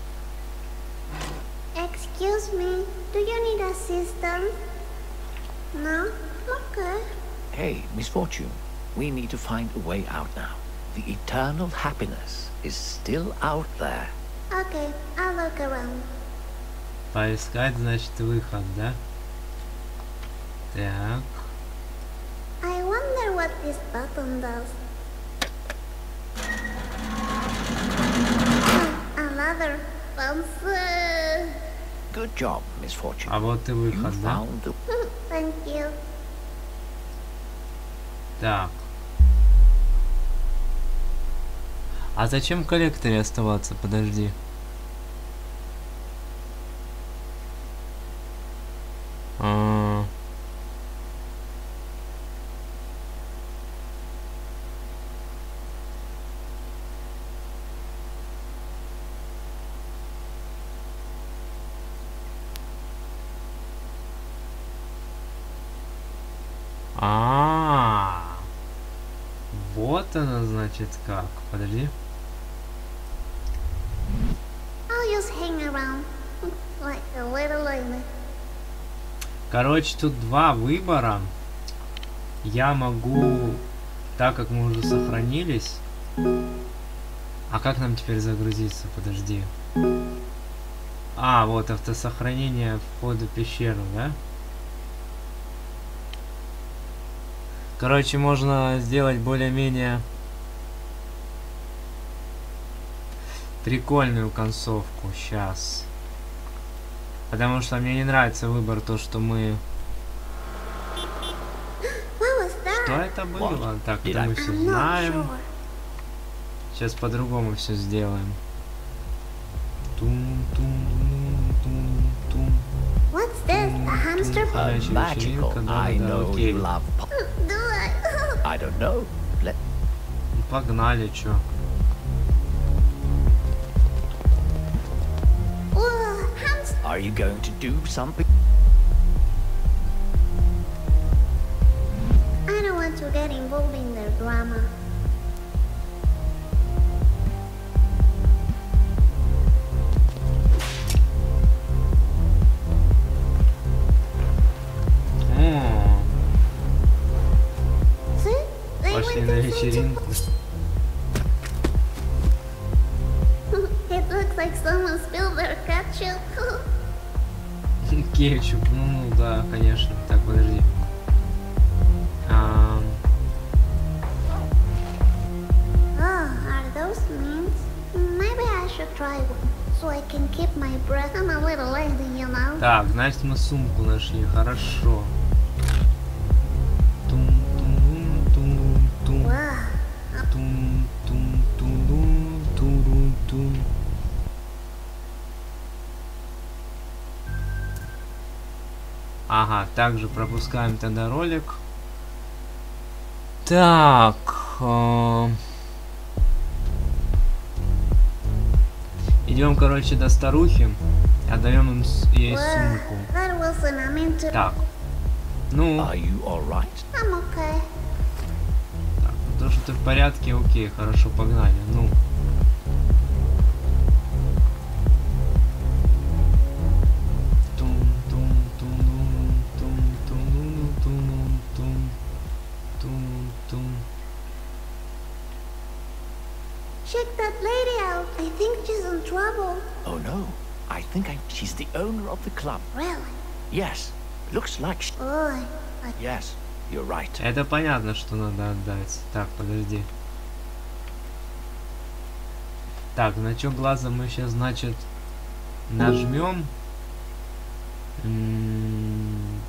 Excuse me, do you need assistance? No? Okay. Hey, Miss Fortune, we need to find a way out now. The eternal happiness is still out there. Okay, I'll look around. Поискать, значит, выход, да? Так. I wonder what this button does. Oh, another bouncer. Good job, Miss Fortune. А вот и You выход, да? found the... Thank you. Так. А зачем в коллекторе оставаться? Подожди. А... А, вот она, значит, как. Подожди. I'll just hang around like a little lady. Короче, тут два выбора. Я могу, так как мы уже сохранились. А как нам теперь загрузиться? Подожди. А, вот автосохранение входа в пещеру, да? Короче, можно сделать более-менее прикольную концовку. Сейчас. Потому что мне не нравится выбор, то, что мы... What was Что that? это было? What? Так, Did это I- мы все I'm not знаем. sure. Сейчас по-другому все сделаем. Тум-тум-тум-тум-тум. What's this? A Master? Горячая Uh, magical. вечеринка, да, I да, know окей. you love. po- Do I? I don't know. Let Погнали, чё. Whoa, hamster. Are you going to do something? I don't want to get involved in their drama. О, See? They пошли went на inside to- вечеринку. It looks like someone spilled their ketchup. Кетчуп, ну, ну да, конечно. Так, подожди. Ам, Oh, are those mints? Maybe I should try one, so I can keep my breath. I'm a little lazy, you know. Так, значит мы сумку нашли, хорошо. Тум-тум-тум-тум. Wow. Тум-тум-тум-тум-тум-тум. Ага, также пропускаем тогда ролик. Так. э, Идем, короче, до старухи. Отдаем им с- ей Well, сумку. that wasn't I meant to. Так. Ну, Are you all right? I'm okay. так, то, что ты в порядке, окей, хорошо, погнали. Ну. Тум-тум-тум-тум-тум-тум-тум-тум. Check that lady out. I think she's in trouble. Oh no. I think I, she's the owner of the club. Really? Yes. Looks like she... Boy. I Yes. You're right. Это понятно, что надо отдать. Так, подожди. Так, значок глаза мы сейчас, значит, нажмем. М,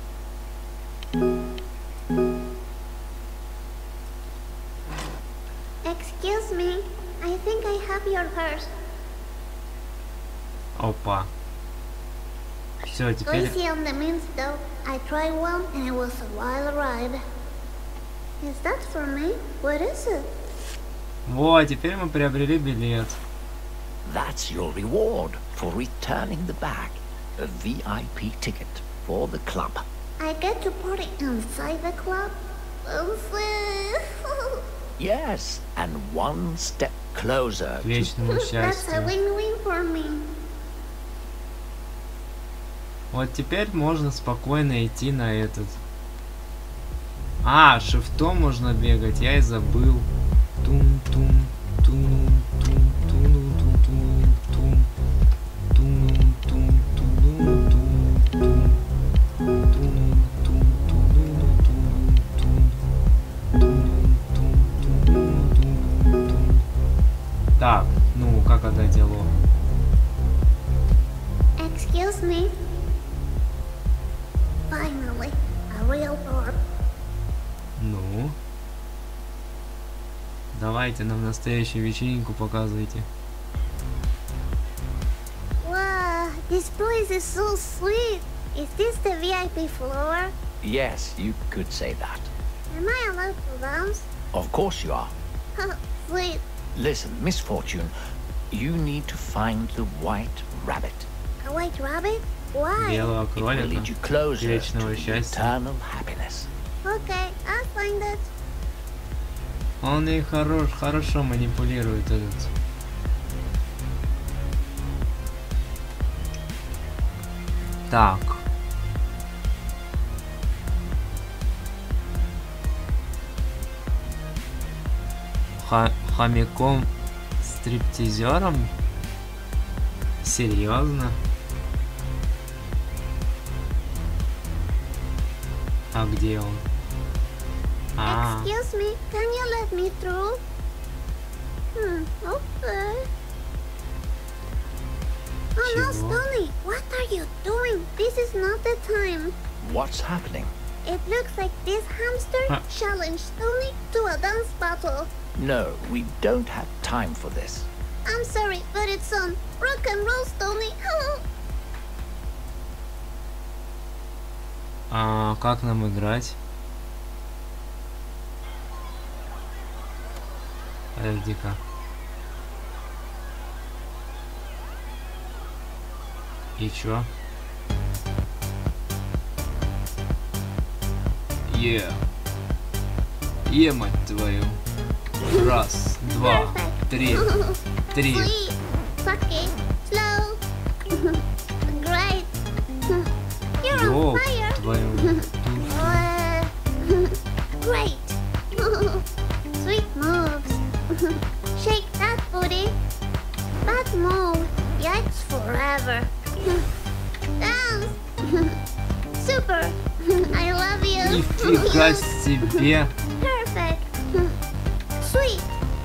Excuse me. I think I have your purse. Опа. Все, Go теперь... easy on the mints, though. I tried one, and it was a wild ride. Is that for me? What is it? Вот, теперь мы приобрели билет. That's your reward for returning the bag. A V I P ticket for the club. I get to party inside the club? Fancy. Yes, and one step closer К to... вечному That's a счастью. win-win for me. Вот теперь можно спокойно идти на этот. А, шифтом можно бегать, я и забыл. Тум-тум, тум, тум, тум, тум, тум, тум, тум, тум, тум, тум, тум, тум, тум, тум, тум, тум, тум, тум, тум. Так, ну как это дело? Excuse me. Finally, a real door. Ну. Давайте нам настоящую вечеринку показывайте. Wow, this place is so sweet. Is this the V I P floor? Yes, you could say that. Am I allowed to dance? Of course you are. Sweet. Listen, Miss Fortune, you need to find the white rabbit. A white rabbit? Why? Белого It will кролика. lead you closer to Вечного the счастья. eternal happiness. Okay, I'll find it. Он и хорош, хорошо манипулирует этот. Так. Ха хомяком стриптизером? Серьезно? А где он? А, Excuse me, can you let me through? Hmm, okay. Oh no, Чего? Stony, what are you doing? This is not the time. What's happening? It looks like this hamster Huh. challenged Stony to a dance battle. No, we don't have time for this. I'm sorry, but it's on. Rock and roll, Stony. А как нам играть? Подожди-ка. И чё? Е. Е, мать твою. Раз, два, три, три. Sweet, sucky, slow, great. You're on Ёб fire. твою. Uh, great. Sweet moves. Shake that booty. That move. Yikes forever. Dance. Super. I love you. Нифига себе. Perfect. Sweet.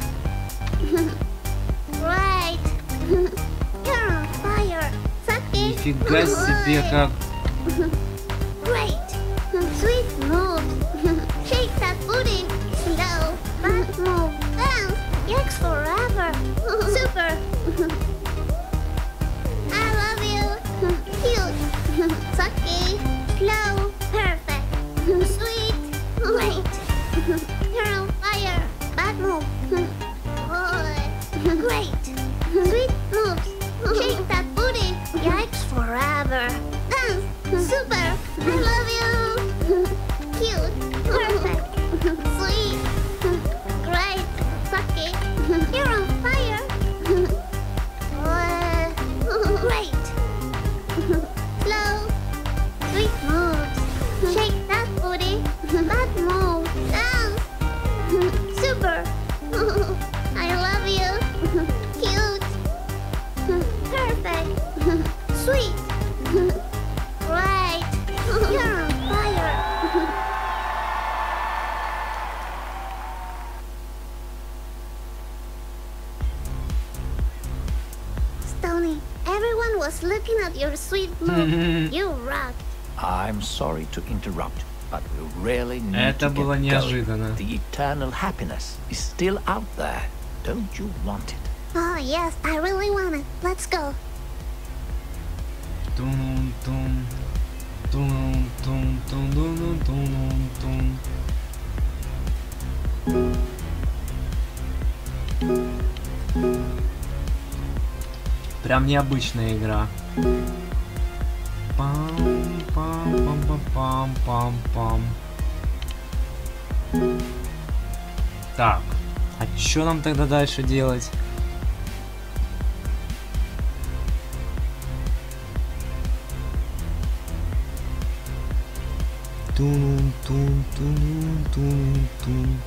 Right. You're on fire. Sucky. Нифига себе как. Great. Sweet moves. Shake that booty. Slow. Bad move. Dance. Yikes forever. Super. I love you. Cute. Sucky. Slow. Perfect. Sweet. Great. You're on fire. Bad move. Good. Great. Sweet moves. Shake that booty. Yikes forever. Dance. Super. I love you. Cute. Perfect. Sweet. Great. Sucky. You're on fire. Uh, Great. Slow. Sweet moves. Shake that booty. Bad move. Dance. Super. I love you. Cute. Perfect. Sweet. Right. You're on fire. Stony, everyone was looking at your sweet move. You rocked. I'm sorry to interrupt, but we really need Это to get было going. неожиданно. The eternal happiness is still out there. Don't you want it? Oh, yes, I really want it. Let's go. Тун-тун. Тун-тун-тун-тун-тун-тун-тун. Прям необычная игра. Пам-пам-пам-пам-пам-пам. Так, а что нам тогда дальше делать? Тун-тун-тун-тун-тун.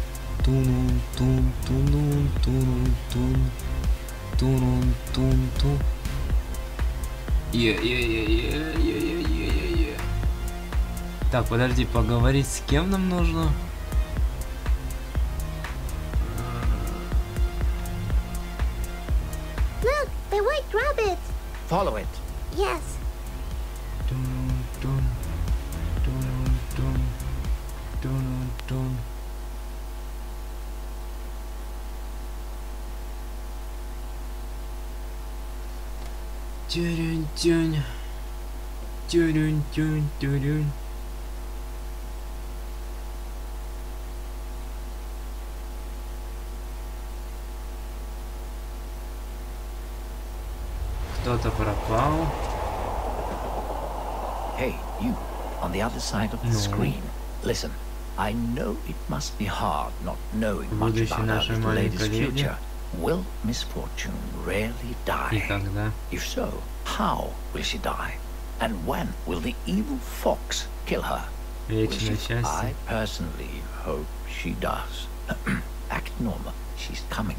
Тун-тун-тун-тун-тун. Тун-тун-тун. Е-е-е-е-е-е-е-е. Так, подожди, поговорить с кем нам нужно? Look, the white rabbit. Follow it. Yes. Тун-тун. Тун-тун. Тун-тун. Тюрюнь-тюнь. Тюрюнь-тюнь-тюрюнь. Кто-то пропал. Hey, you, on the other side of the No. screen. Listen, I know it must be hard not knowing much Будущее about our нашей little lady's маленькой леди. future. Will Miss Fortune really И die? когда? If so, how will she die? And when will the evil fox kill her? Will Вечное she? счастье. I personally hope she does. Act normal. She's coming.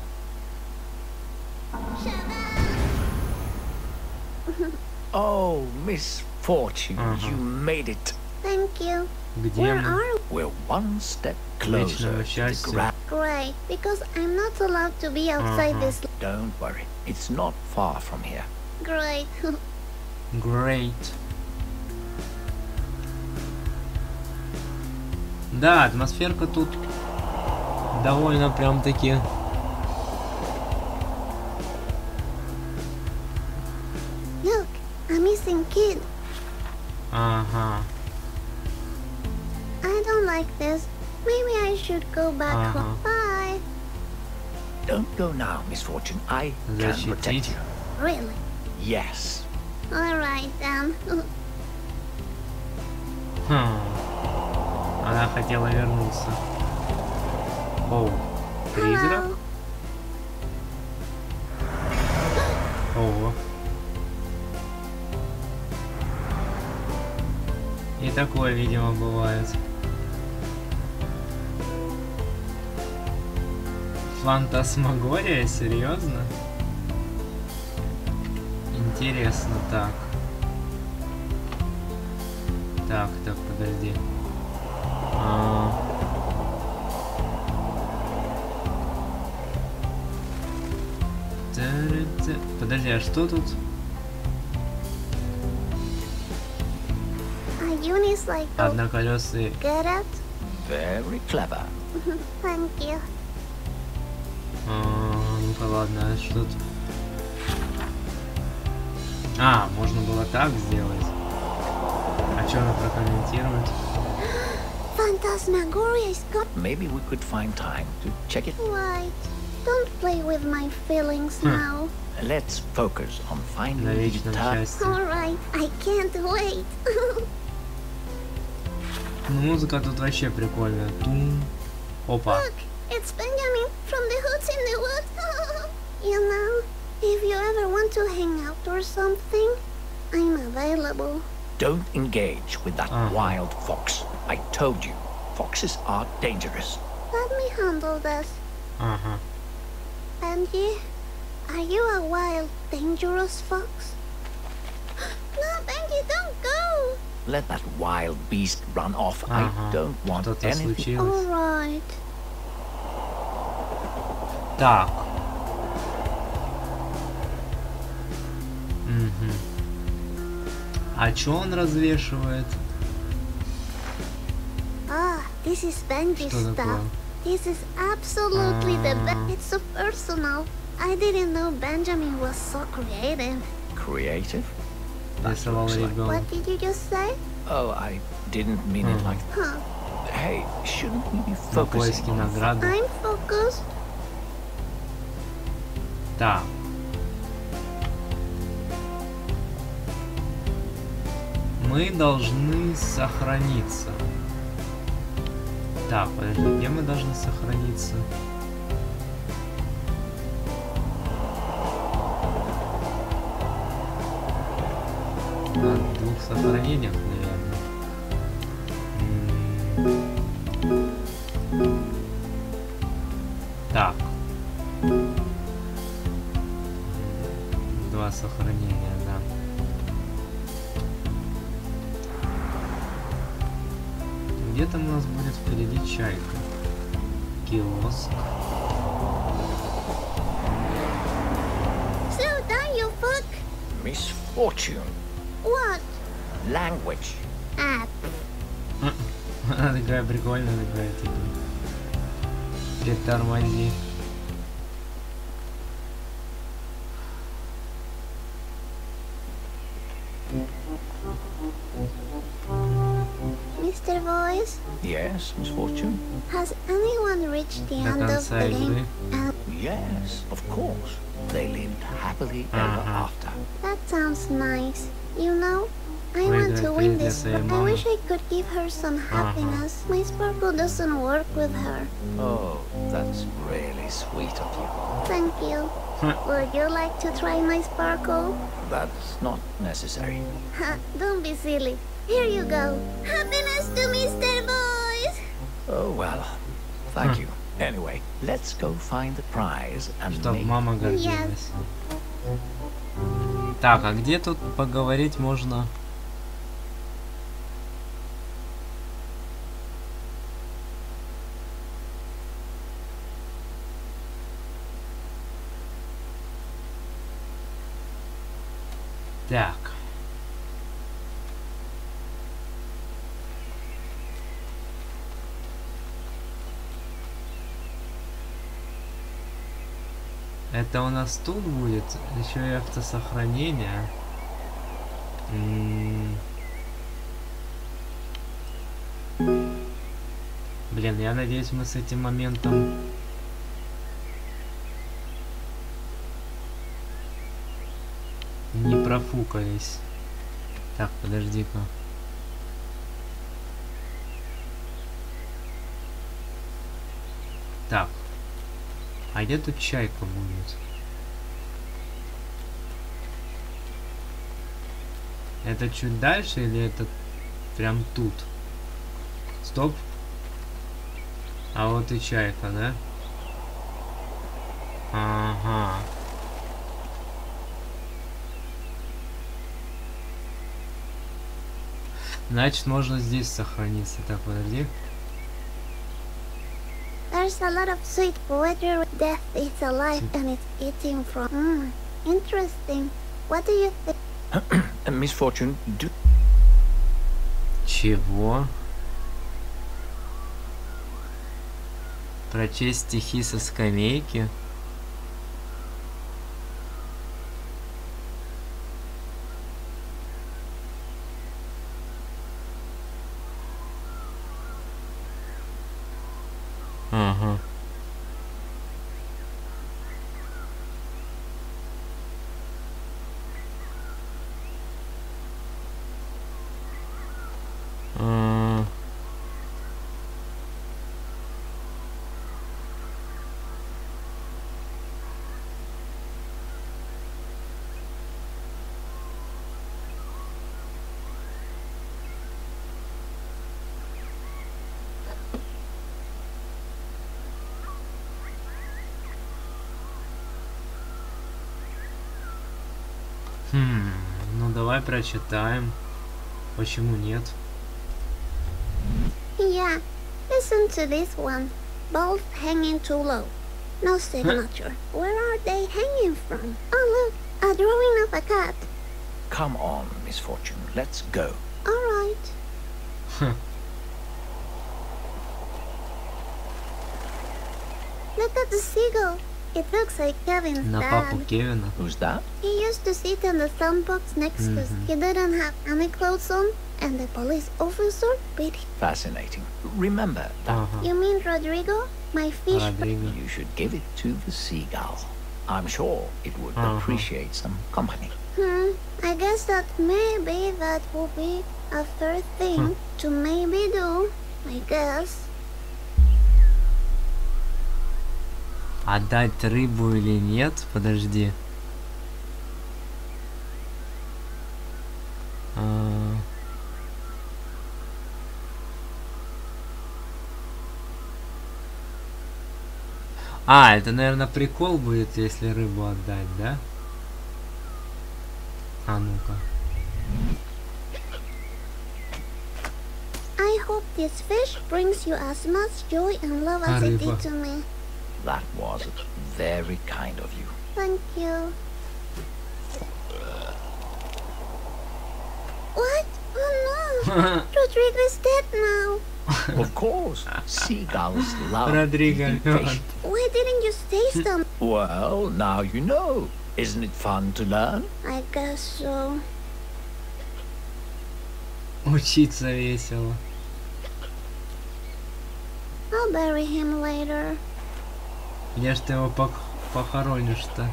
Oh, Miss Fortune, Uh-huh. you made it. Thank you. Где Where мы? are We're one step closer Вечного to the счастья. grand. we? Great, because I'm not allowed to be outside Uh-huh. this. Don't worry, it's not far from here. Great. Great. Да, атмосферка тут довольно прям таки. Look, a missing kid. Ага. I don't like this. Maybe I should go back Uh-huh. home. Bye. Don't go now, Miss Fortune. I can Защитить. protect you. Really? Yes. Alright then. Хм. Она хотела вернуться. Оу. Призрак? Hello. Ого. И такое, видимо, бывает. Фантасмагория? Серьезно? Интересно, так. Так, так, подожди. А... Та-ра-та. Подожди, а что тут? Are unis like oh, Одноколесый. get it? Very clever. Thank you. А, ну-ка, ладно, а что тут? А, можно было так сделать. А что она прокомментирует? Phantasmagoria is good. Maybe we could find time to check it. Right. Don't play with my feelings Huh. now. Let's focus on finding На the вечном tar- счастье. Alright, I can't wait. Ну, музыка тут вообще прикольная. Тум. Опа. Look, it's Benjamin from the Hoods in the Woods. You know, if you ever want to hang out or something, I'm available. Don't engage with that Uh-huh. wild fox. I told you, foxes are dangerous. Let me handle this. Ага. Benji, are you a wild, dangerous fox? No, Benji, don't go. Let that wild beast run off. Ага. I don't want Что-то anything. случилось. Alright. Так. Угу. А чё он развешивает? Ah, this is Benji's Что stuff. такое? This is absolutely the Ah. best. It's so personal. I didn't know Benjamin was so creative. Creative? That Рисовал looks like- ребенок. What did you just say? Oh, I didn't mean it Hmm. like Huh. Hey, shouldn't we be На focusing поиске on награды. I'm focused. Так. Мы должны сохраниться. Так, подожди, где мы должны сохраниться? На двух сохранениях, наверное. М. Так. Два сохранения, да. Где там у нас будет впереди чайка? Киоск. Slow down, you fuck. misfortune, What? language. Ah, Она такая прикольная, такая, типа. Притормози. Mister Voice, Yes, misfortune. has anyone reached the До end of конца the игры. game? Uh, Yes, of course. They lived happily ever Uh-huh. after. that sounds nice. You know, I want to Выиграть win приз для this, своей but I мамы. wish I could give her some happiness. My sparkle doesn't work with her. Oh, that's really sweet of you. Thank you. Would you like to try my sparkle? That's not necessary. Ha, don't be silly. Here you go. Happiness to Mister Voice! Oh well, thank Huh. you. Anyway, let's go find the prize and Чтоб make... мама гордилась. Так, а где тут поговорить можно? Так. Это у нас тут будет еще и автосохранение. М. Блин, я надеюсь, мы с этим моментом... не профукались. Так, подожди-ка. Так. А где тут чайка будет? Это чуть дальше или это прям тут? Стоп. А вот и чайка, да? Ага. Значит, можно здесь сохраниться. Так, подожди. There's a lot of sweet poetry with death is alive and it's eating from. Mm, interesting. What do you think? Misfortune, do... Чего? Прочесть стихи со скамейки? Ага. А... Хм, ну давай прочитаем. Почему нет? Yeah, listen to this one. Both hanging too low. No signature. Where are they hanging from? Oh look, a drawing of a cat. Come on, Misfortune, let's go. Alright. Look at the seagull. It looks like Kevin's На папу dad. Кевина. Who's that? He used to sit in the sandbox next to us. Mhm. He didn't have any clothes on, and the police officer beat him. Fascinating. Remember that Ага. You mean Rodrigo? My fish. Родриго. you should give it to the seagull. I'm sure it would Uh-huh. appreciate some company. Hmm. I guess that maybe that will be a fair thing to maybe do. I guess. Отдать рыбу или нет? Подожди. А... а, это, наверное, прикол будет, если рыбу отдать, да? А ну-ка. I hope this fish brings you as much joy and love as it Arriba. did to me. That was very kind of you. Thank you. What? Oh no! Rodrigo is dead now. Of course, seagulls love Родриго eating мёртв. fish. Why didn't you say something? Well, now you know. Isn't it fun to learn? I guess so. Учиться весело. I'll bury him later. Где ж ты его пох- похоронишь-то?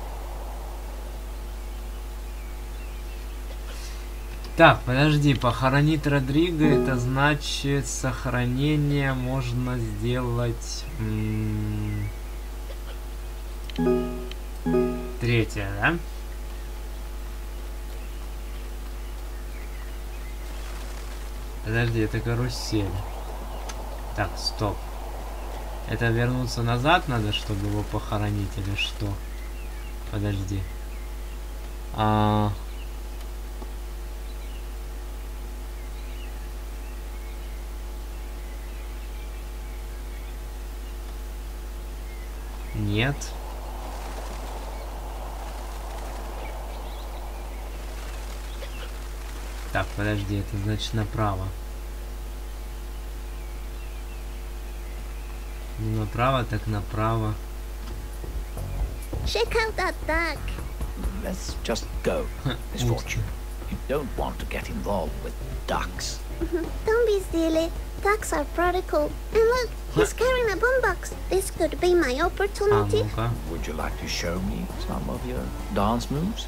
Так, подожди, похоронить Родриго, это значит сохранение можно сделать... м, Третье, да? Подожди, это карусель. Так, стоп. Это вернуться назад надо, чтобы его похоронить или что? Подожди. А... Нет. Так, подожди, это значит направо. Не направо, так направо. Check out that duck. Let's just go, Misfortune. You don't want to get involved with ducks. Don't be silly. ducks are pretty cool. And look, he's carrying a boombox. This could be my А opportunity. ну-ка. Would you like to show me some of your dance moves?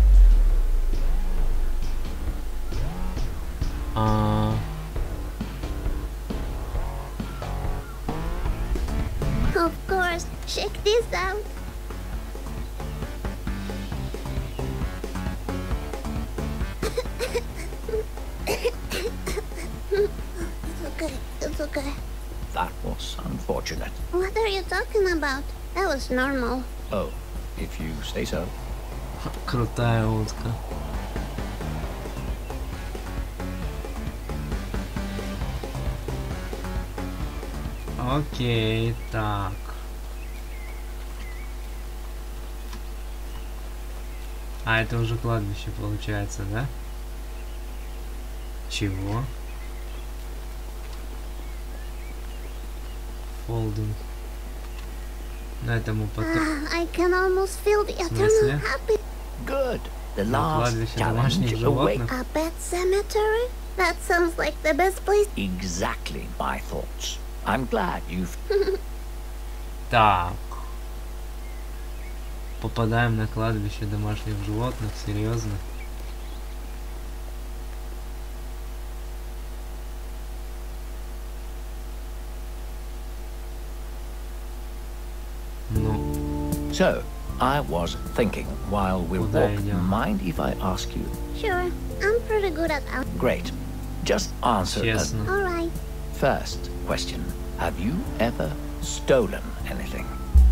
А, Of course, check this out. It's okay, it's okay. That was unfortunate. What are you talking about? That was normal. Oh, if you say so. крутая утка. Окей, так. А это уже кладбище получается, да? Чего? Фолдинг. На этому потом. Ah, I can almost feel the eternal смысле? happiness. Good. The На last кладбище challenge домашних awaits. животных. A pet cemetery? That sounds like the best place. Exactly my thoughts. I'm glad you've... Так. Попадаем на кладбище домашних животных, серьезно? Ну, So, I was thinking while we Куда walk, идем? mind if I ask you? Sure, I'm pretty good at out. Great. Just answer a честно. Alright. first question. Have you ever stolen anything?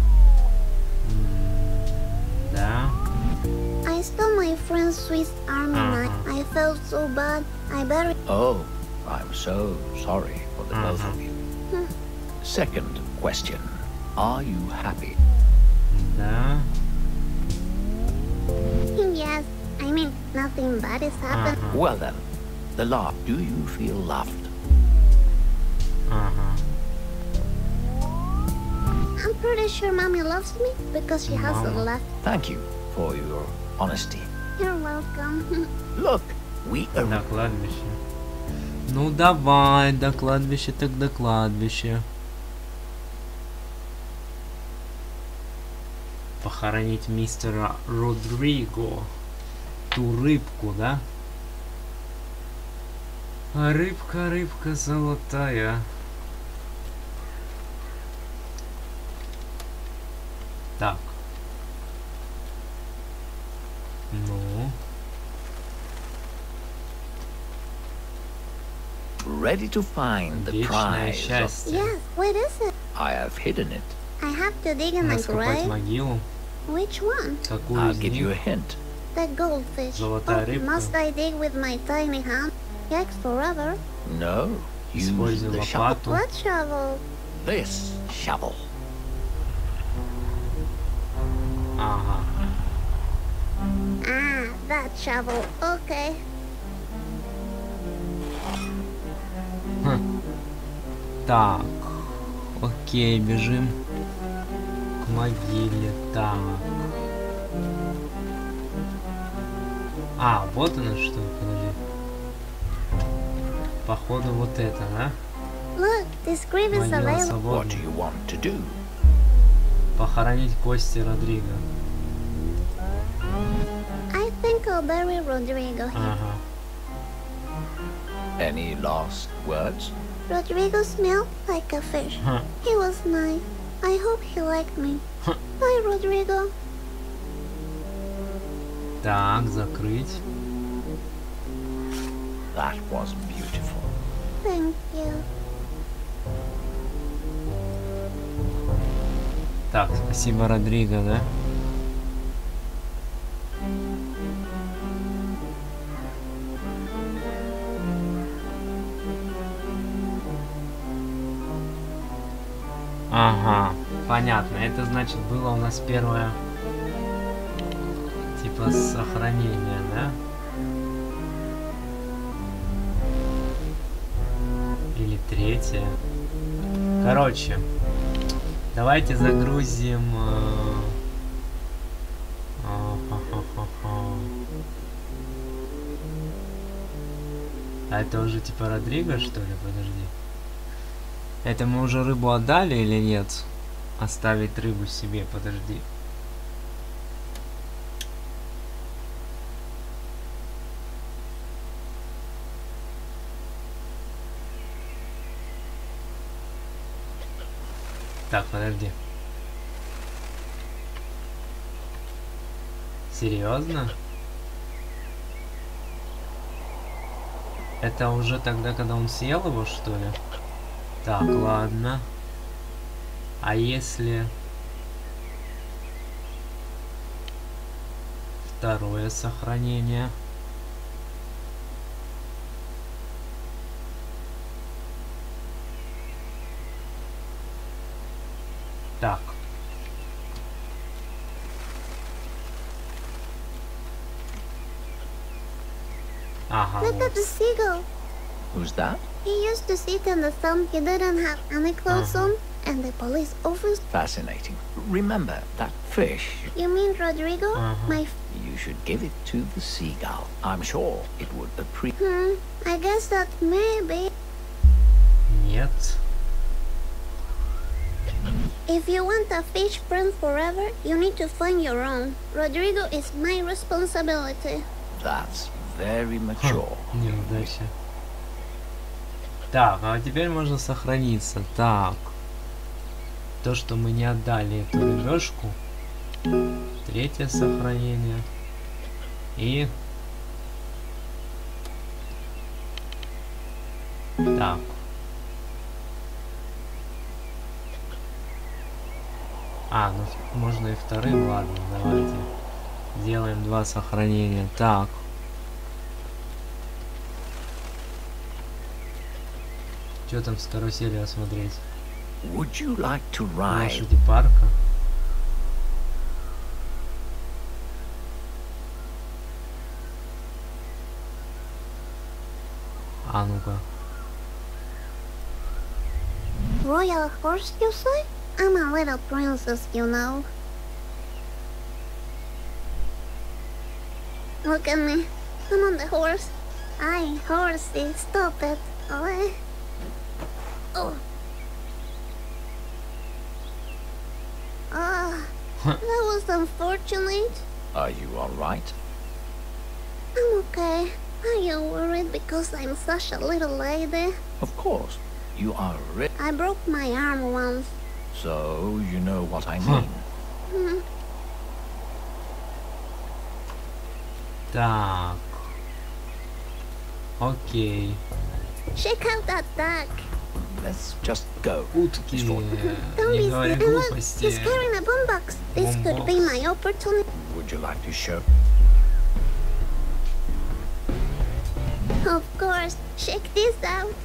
Да. I stole my friend's Swiss Army Uh-huh. knife. I felt so bad. I buried. Oh, I'm so sorry for the both of Uh-huh. you. Hmm. Second question. Are you happy? Да. Yes, I mean, nothing bad has happened. Ага. Well then, the laugh. Do you feel loved? Ага. I'm pretty sure mommy loves me because she hasn't Mama. left. Thank you for your honesty. You're welcome. Look, we are... До кладбища. Ну давай, до кладбища, так до кладбища. Похоронить мистера Родриго. Ту рыбку, да? А рыбка, рыбка золотая. Так. Ну. ready to find the Вечное prize. счастье. Yes, what is it? I have hidden it. I have to dig in the Раскопать grave. могилу. Which one? Какую I'll из give you a них? hint. The goldfish. Золотая Oh, рыбка. must I dig with my tiny hand? Takes forever. No, use Используй the shovel. лопату. What shovel? This shovel. Ага. Ah, that shovel. Okay. Так. Окей, бежим к могиле. Так. А, вот оно что, подожди. Походу вот это, да? Look, this grave is Могила available. What do свободна. you want to do? Похоронить кости Родриго. I think I'll bury Rodrigo here. Ага. Any last words? Rodrigo smelled like a fish. Ха. He was nice. I hope he liked me. Ха. Bye, Rodrigo. Так, закрыть. That was beautiful. Thank you. Так, спасибо, Родриго, да? Ага, понятно. Это значит было у нас первое, типа, сохранение, да? Или третье. Короче, давайте загрузим... э, а, ха-ха-ха-ха. А это уже типа Родриго, что ли? Подожди. Это мы уже рыбу отдали или нет? Оставить рыбу себе, подожди. Так, подожди. Серьезно? Это уже тогда, когда он съел его, что ли? Так, ладно. А если... Второе сохранение. Так. Ага, Look вот. at the seagull. Who's that? He used to sit in the sun. He didn't have any clothes Uh-huh. on, and the police officer. Fascinating. Remember, that fish, You mean Rodrigo? Uh-huh. My. F you should give it to the seagull. I'm sure it would appreciate. hmm. I guess that maybe. Нет. If you want a fish friend forever, you need to find your own. Rodrigo is my responsibility. That's very mature. Неудача. Так, а теперь можно сохраниться. Так. То, что мы не отдали эту рыбешку. Третье сохранение. И... Так. А, ну можно и вторым, ладно, давайте. Делаем два сохранения. Так. Что там с каруселью осмотреть? Would you like to ride? Лошади парка. А ну-ка. Royal horse, you say? I'm a little princess, you know. Look at me. I'm on the horse. Aye, horsey, stop it. Oh. Oh. Ah, that was unfortunate. Are you all right? I'm okay. Are you worried because I'm such a little lady? Of course. You are rich, I broke my arm once. so you know what I Huh. mean. Hmm. Так. Окей. Check out that duck. Let's just go. Утки. Don't Не be говори scared. Look, глупости. he's carrying a boombox. This could be my opportunity. Would you like to show? Of course. Check this out.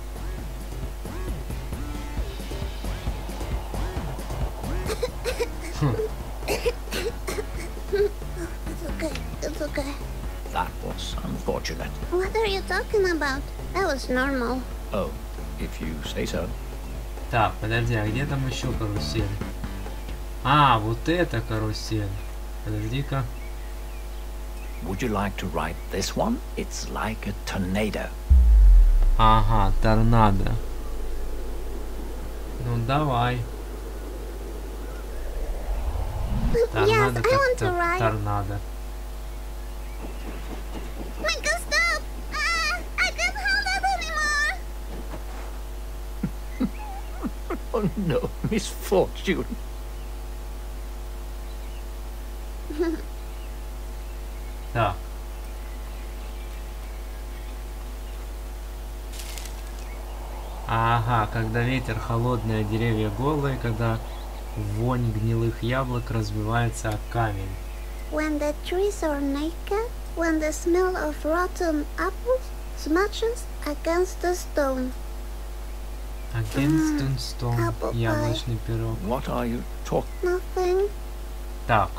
It's okay. It's okay. That was unfortunate. What are you talking about? That was normal. Oh, if you say so. Так, подожди, а где там еще карусель? А, вот это карусель. Подожди-ка. Would you like to ride this one? It's like a tornado. Ага, торнадо. Ну давай. Yes, Торнадо I как want to то- ride. торнадо. Micah, stop! Ah, I can't hold it anymore. Oh no, misfortune. Так. Ага, когда ветер холодный, а деревья голые, когда вонь гнилых яблок разбивается о камень. When the trees are naked, when the smell of rotten apples smashes against the stone. Against stone, apple pie. яблочный пирог. What are you talking? Nothing. Так.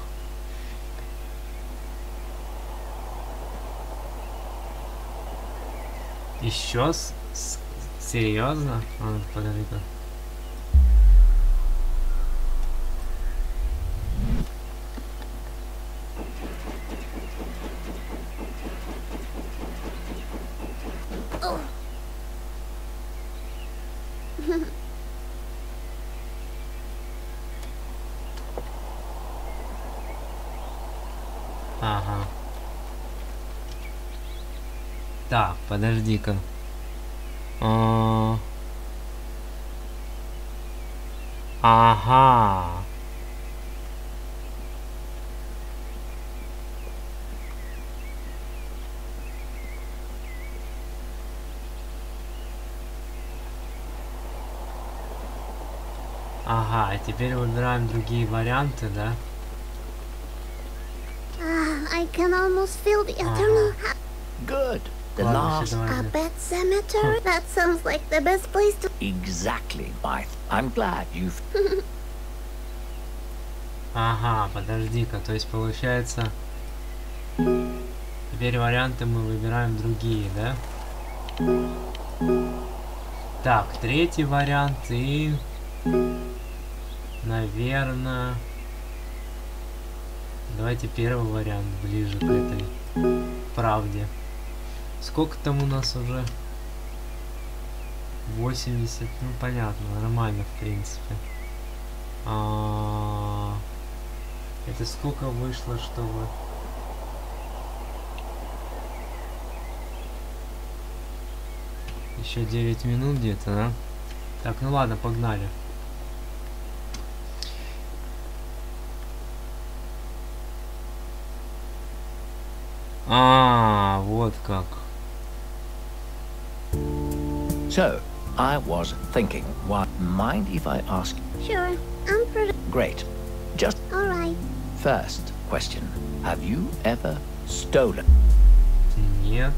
Еще с... с- серьезно? А, ну, подожди-ка. Oh. Так, подожди-ка. А... Ага. Ага, теперь выбираем другие варианты, да? Ah, I can almost feel the eternal ha- Good. The Кладбище, last... A давайте. pet cemetery? That sounds like the best place to... Exactly, my... I'm glad you've... Ага, подожди-ка, то есть получается... Теперь варианты мы выбираем другие, да? Так, третий вариант и... Наверное... Давайте первый вариант, ближе к этой правде. Сколько там у нас уже? восемьдесят, ну понятно, нормально в принципе. А... Это сколько вышло, чтобы... Еще девять минут где-то, да? Так, ну ладно, погнали. А, вот как. So, I was thinking, what... Mind if I ask... Sure, I'm pretty... Great. Just Alright. first question. Have you ever stolen? Нет.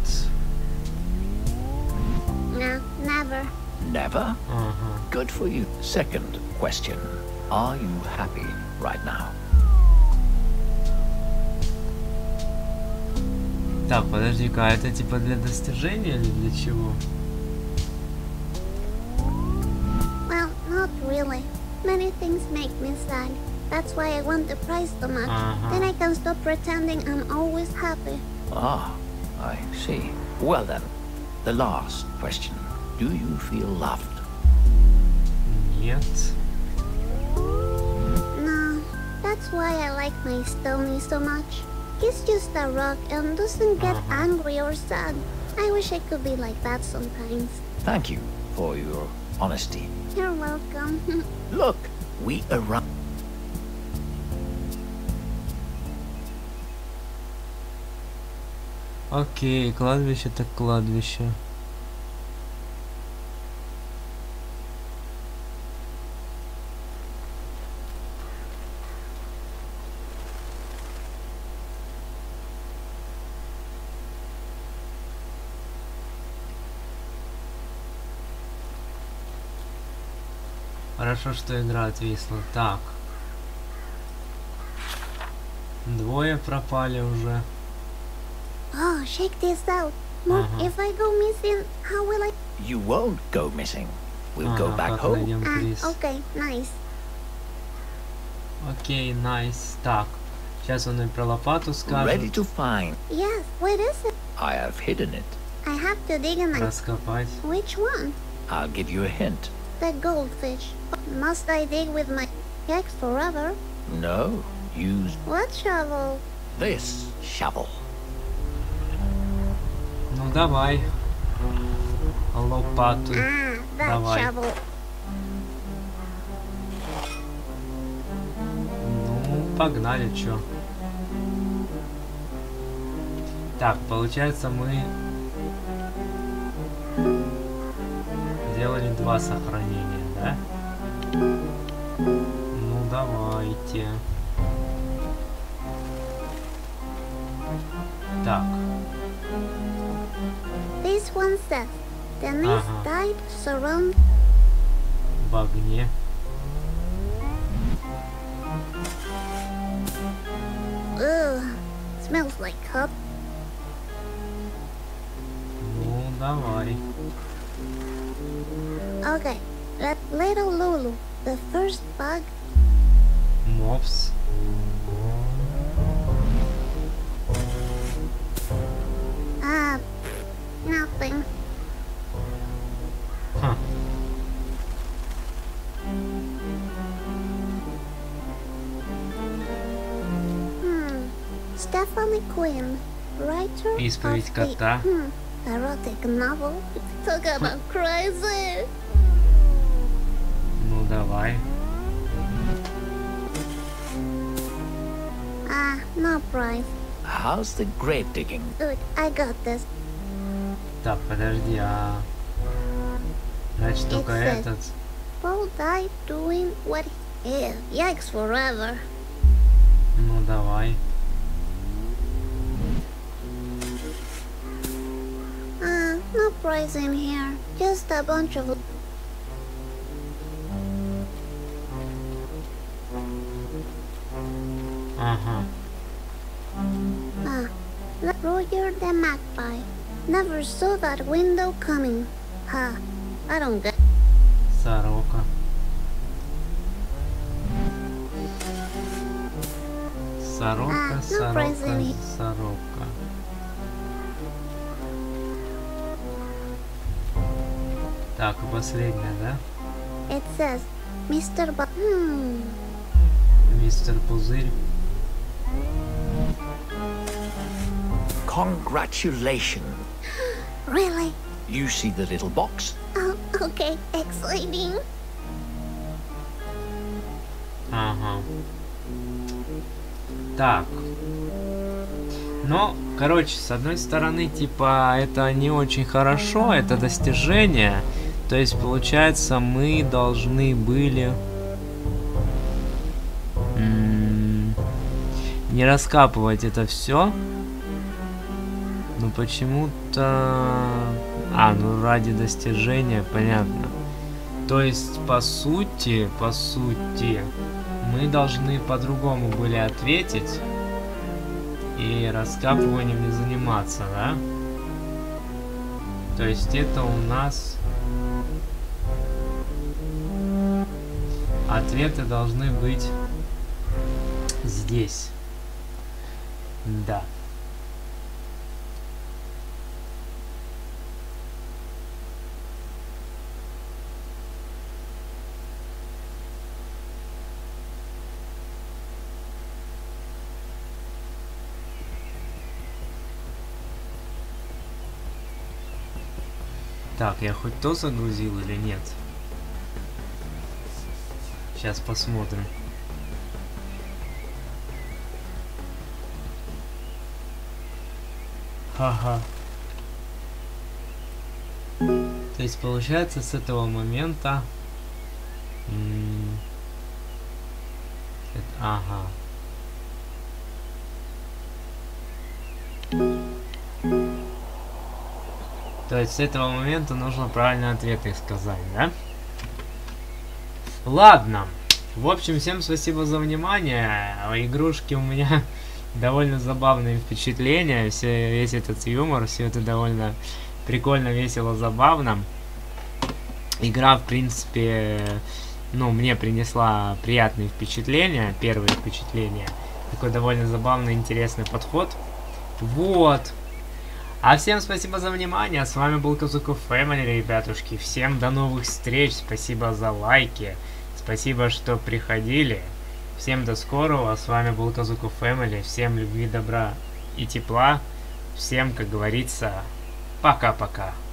No, never. Never? Ага. Good for you. Second question. Are you happy right now? Так, подожди-ка, а это типа для достижения или для чего? Well, not really. Many things make me sad. That's why I want the prize so much. Uh-huh. Then I can stop pretending I'm always happy. Ah, I see. Well then, the last question. Do you feel loved? Нет. No, that's why I like my Stony so much. He's just a rock and doesn't get Uh-huh. angry or sad. I wish I could be like that sometimes. Thank you for your honesty. You're welcome. Look, we arrived. Окей, кладбище так кладбище. Хорошо, что игра отвисла. Так. Двое пропали уже. Oh, check this out. Look, Uh-huh. if I go missing, how will I... You won't go missing. We'll go Ага, back как home. найдем Ah, приз. okay, nice. Окей, найс. Так. Сейчас он и про лопату Ready скажет. to find. Yes, what is it? I have hidden it. I have to dig in my... Раскопать. Which one? I'll give you a hint. The goldfish. Must I dig with my axe forever? No, use What shovel? this shovel. Ну давай. Лопату. Ah, that Давай. shovel. Ну, погнали, чё. Так, получается, мы сделали два сохранения, да? Ну, давайте. Так, This one says, Denise Uh-huh. died surrounded... в огне. Ugh, smells like cup. Ну, давай. Okay, let little Lulu, the first bug. Мопс. Ah, nothing. Ха. Hmm. Stephanie Quinn, writer Исповедь of the... кота. Hmm. erotic novel. Talk about crazy. Ну, давай. Ah, no prize. How's the grave digging? Good, I got this. Так, подожди, а... Значит, только It's этот... Paul died doing what he is. Yikes forever. Ну, давай. Ah, no prize in here. Just a bunch of... Ага. Ah, look, Roger the Magpie. Never saw that window coming. Ha, I don't get... Сорока. Сорока, А, ну, сорока, произвели. сорока. Так, и последняя, да? It says, Mister Ba... Hmm... Мистер Пузырь. Congratulations. Really? You see the little box? Oh, okay, exciting. Ага. Так. Ну, короче, с одной стороны, типа, это не очень хорошо, это достижение. То есть, получается, мы должны были... м, не раскапывать это все. Но почему-то... А, ну ради достижения, понятно. То есть, по сути, по сути, мы должны по-другому были ответить и раскапыванием не заниматься, да? То есть это у нас... Ответы должны быть здесь. Да. Так, я хоть то загрузил или нет? Сейчас посмотрим. Ага. То есть получается с этого момента... Это, ага. То есть с этого момента нужно правильные ответы сказать, да? Ладно. В общем, всем спасибо за внимание. Игрушки у меня довольно забавные впечатления. Все, весь этот юмор, все это довольно прикольно, весело, забавно. Игра, в принципе, ну, мне принесла приятные впечатления. Первые впечатления. Такой довольно забавный, интересный подход. Вот. А всем спасибо за внимание. С вами был Казуко Family, ребятушки. Всем до новых встреч. Спасибо за лайки. Спасибо, что приходили. Всем до скорого. С вами был Казуко Family. Всем любви, добра и тепла. Всем, как говорится, пока-пока.